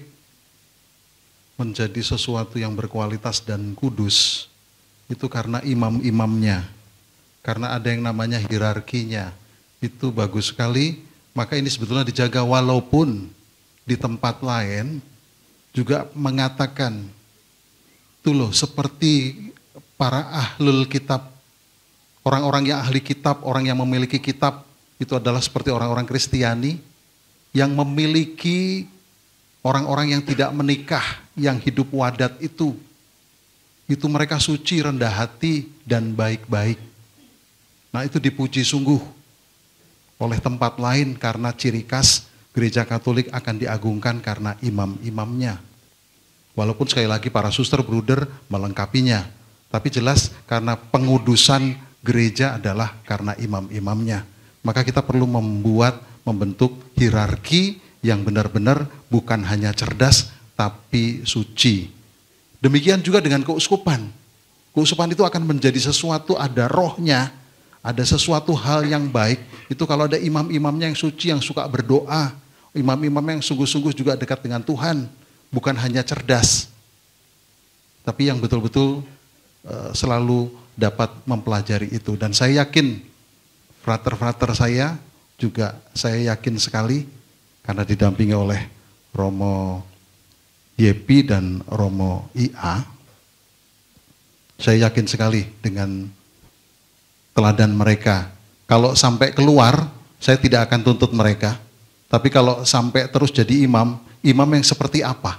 menjadi sesuatu yang berkualitas dan kudus itu karena imam-imamnya, karena ada yang namanya hierarkinya. Itu bagus sekali, maka ini sebetulnya dijaga walaupun di tempat lain juga mengatakan, tuh loh seperti para ahlul kitab, orang-orang yang ahli kitab, orang yang memiliki kitab, itu adalah seperti orang-orang Kristiani yang memiliki orang-orang yang tidak menikah, yang hidup wadat itu, itu mereka suci, rendah hati, dan baik-baik. Nah itu dipuji sungguh oleh tempat lain karena ciri khas Gereja Katolik akan diagungkan karena imam-imamnya. Walaupun sekali lagi para suster bruder melengkapinya, tapi jelas karena pengudusan gereja adalah karena imam-imamnya. Maka kita perlu membuat, membentuk hierarki yang benar-benar bukan hanya cerdas, tapi suci. Demikian juga dengan keuskupan. Keuskupan itu akan menjadi sesuatu, ada rohnya, ada sesuatu hal yang baik. Itu kalau ada imam-imamnya yang suci, yang suka berdoa, imam-imam yang sungguh-sungguh juga dekat dengan Tuhan, bukan hanya cerdas, tapi yang betul-betul uh, selalu dapat mempelajari itu. Dan saya yakin, frater-frater saya juga saya yakin sekali, karena didampingi oleh Romo Yepi dan Romo I A, saya yakin sekali dengan teladan mereka. Kalau sampai keluar, saya tidak akan tuntut mereka. Tapi kalau sampai terus jadi imam, imam yang seperti apa?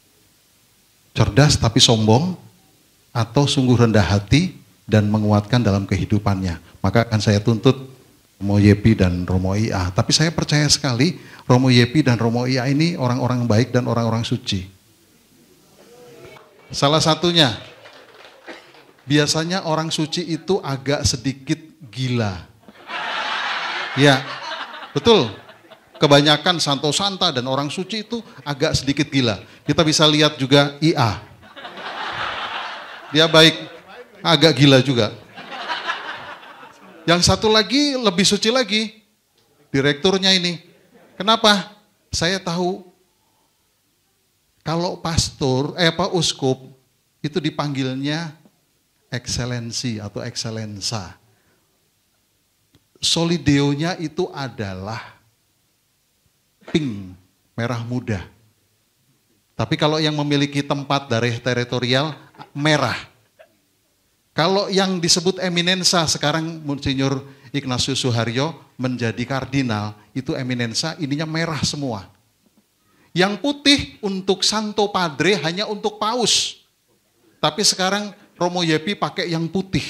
Cerdas tapi sombong, atau sungguh rendah hati dan menguatkan dalam kehidupannya. Maka akan saya tuntut Romo Yepi dan Romo I A. Tapi saya percaya sekali Romo Yepi dan Romo I A ini orang-orang baik dan orang-orang suci. Salah satunya, biasanya orang suci itu agak sedikit gila. Ya, betul. Kebanyakan santo-santa dan orang suci itu agak sedikit gila. Kita bisa lihat juga I A. Dia baik, agak gila juga. Yang satu lagi lebih suci lagi, direkturnya ini. Kenapa? Saya tahu kalau pastor, eh apa uskup itu dipanggilnya ekselensi atau ekselensa. Solideonya itu adalah pink, merah muda. Tapi kalau yang memiliki tempat dari teritorial, merah. Kalau yang disebut eminensa, sekarang Monsinyur Ignatius Suharyo menjadi kardinal, itu eminensa, ininya merah semua. Yang putih untuk Santo Padre hanya untuk paus. Tapi sekarang Romo Yepi pakai yang putih.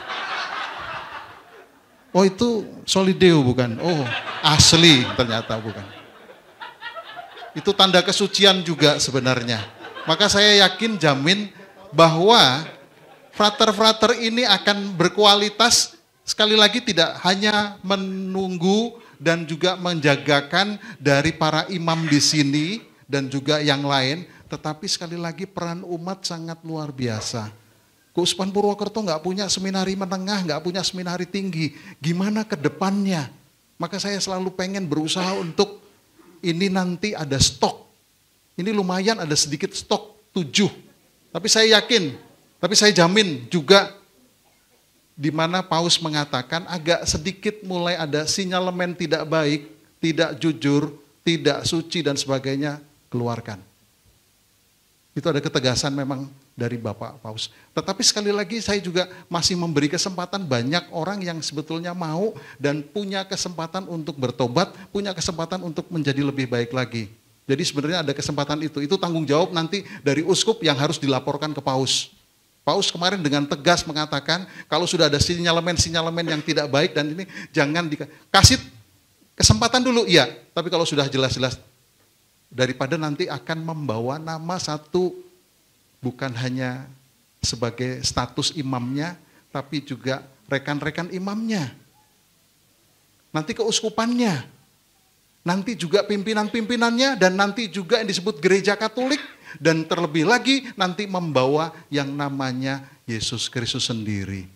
Oh itu solideo bukan? Oh asli ternyata bukan. Itu tanda kesucian juga sebenarnya. Maka saya yakin jamin bahwa frater-frater ini akan berkualitas, sekali lagi tidak hanya menunggu dan juga menjagakan dari para imam di sini dan juga yang lain, tetapi sekali lagi peran umat sangat luar biasa. Keuskupan Purwokerto nggak punya seminari menengah, nggak punya seminari tinggi, gimana ke depannya? Maka saya selalu pengen berusaha untuk ini nanti ada stok, ini lumayan ada sedikit stok tujuh, tapi saya yakin, tapi saya jamin juga di mana Paus mengatakan agak sedikit mulai ada sinyalemen tidak baik, tidak jujur, tidak suci dan sebagainya, keluarkan. Itu ada ketegasan memang dari Bapak Paus. Tetapi sekali lagi saya juga masih memberi kesempatan banyak orang yang sebetulnya mau dan punya kesempatan untuk bertobat, punya kesempatan untuk menjadi lebih baik lagi. Jadi sebenarnya ada kesempatan itu. Itu tanggung jawab nanti dari uskup yang harus dilaporkan ke Paus. Paus kemarin dengan tegas mengatakan kalau sudah ada sinyalemen-sinyalemen yang tidak baik dan ini jangan dikasih kesempatan dulu, iya. Tapi kalau sudah jelas-jelas daripada nanti akan membawa nama satu bukan hanya sebagai status imamnya, tapi juga rekan-rekan imamnya. Nanti keuskupannya, nanti juga pimpinan-pimpinannya, dan nanti juga yang disebut gereja Katolik, dan terlebih lagi nanti membawa yang namanya Yesus Kristus sendiri.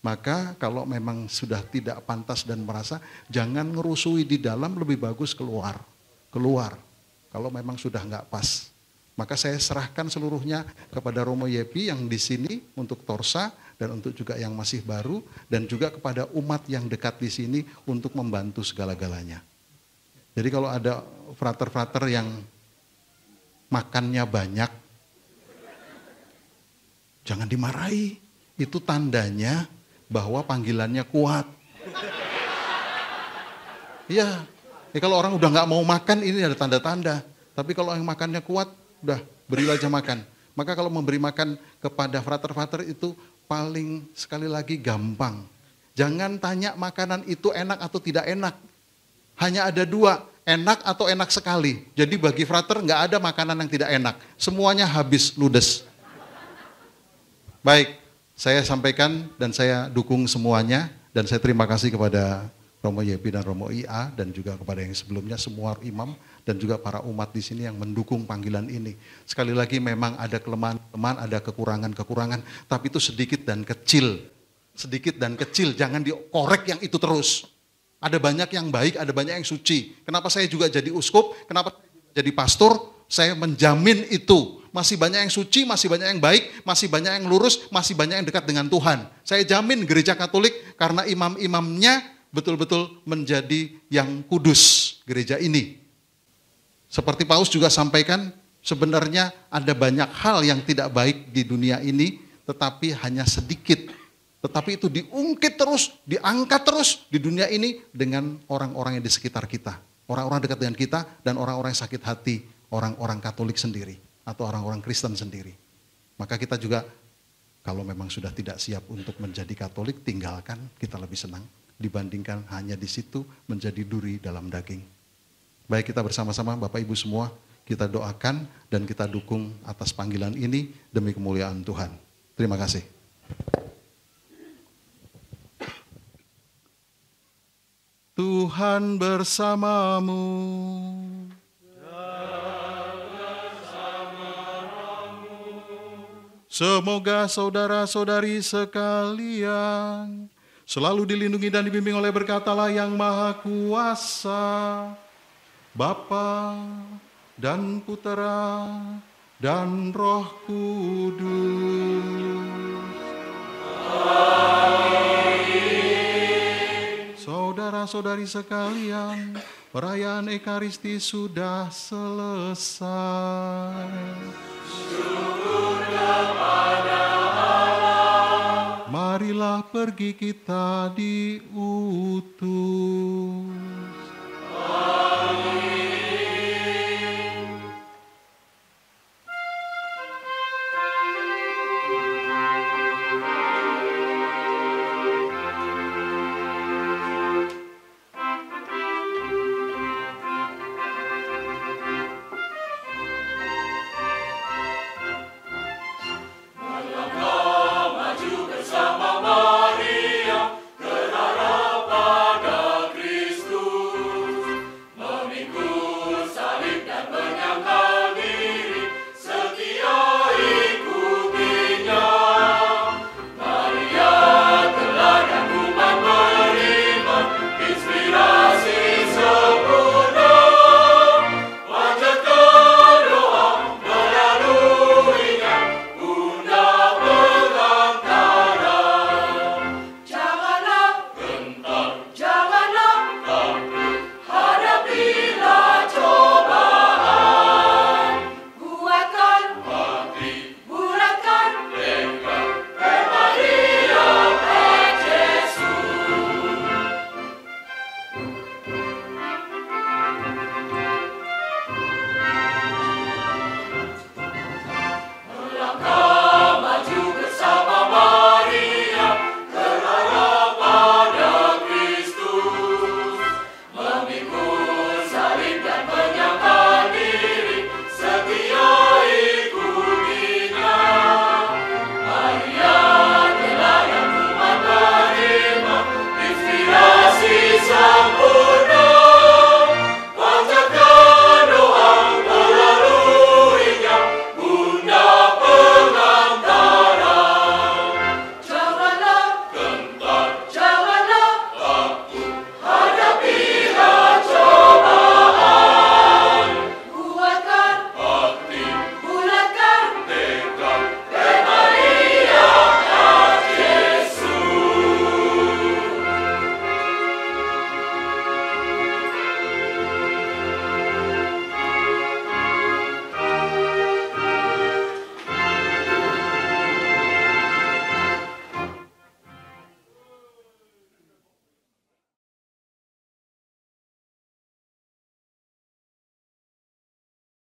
Maka kalau memang sudah tidak pantas dan merasa, jangan ngerusui di dalam, lebih bagus keluar. Keluar, kalau memang sudah nggak pas. Maka saya serahkan seluruhnya kepada Romo Yepi yang di sini untuk Torsa, dan untuk juga yang masih baru, dan juga kepada umat yang dekat di sini untuk membantu segala-galanya. Jadi kalau ada frater-frater yang makannya banyak, jangan dimarahi. Itu tandanya bahwa panggilannya kuat. Iya, ya, kalau orang udah nggak mau makan ini ada tanda-tanda. Tapi kalau yang makannya kuat, udah berilah aja makan. Maka kalau memberi makan kepada frater-frater itu paling sekali lagi gampang. Jangan tanya makanan itu enak atau tidak enak. Hanya ada dua, enak atau enak sekali. Jadi bagi frater nggak ada makanan yang tidak enak. Semuanya habis ludes. Baik. Saya sampaikan dan saya dukung semuanya, dan saya terima kasih kepada Romo Yepi dan Romo I A dan juga kepada yang sebelumnya semua imam dan juga para umat di sini yang mendukung panggilan ini. Sekali lagi memang ada kelemahan-kelemahan, ada kekurangan-kekurangan, tapi itu sedikit dan kecil. Sedikit dan kecil, jangan dikorek yang itu terus. Ada banyak yang baik, ada banyak yang suci. Kenapa saya juga jadi uskup? Kenapa jadi pastor? Saya menjamin itu. Masih banyak yang suci, masih banyak yang baik, masih banyak yang lurus, masih banyak yang dekat dengan Tuhan. Saya jamin gereja Katolik karena imam-imamnya betul-betul menjadi yang kudus gereja ini. Seperti Paus juga sampaikan, sebenarnya ada banyak hal yang tidak baik di dunia ini, tetapi hanya sedikit. Tetapi itu diungkit terus, diangkat terus di dunia ini dengan orang-orang yang di sekitar kita. Orang-orang dekat dengan kita dan orang-orang yang sakit hati, orang-orang Katolik sendiri. Atau orang-orang Kristen sendiri. Maka kita juga kalau memang sudah tidak siap untuk menjadi Katolik, tinggalkan, kita lebih senang dibandingkan hanya di situ menjadi duri dalam daging. Baik, kita bersama-sama Bapak Ibu semua, kita doakan dan kita dukung atas panggilan ini demi kemuliaan Tuhan. Terima kasih. Tuhan bersamamu. Semoga saudara-saudari sekalian selalu dilindungi dan dibimbing oleh berkat Allah yang Maha Kuasa, Bapa dan Putera dan Roh Kudus. Amin. Saudara-saudari sekalian, perayaan Ekaristi sudah selesai. Syukur kepada Allah. Marilah pergi kita diutus.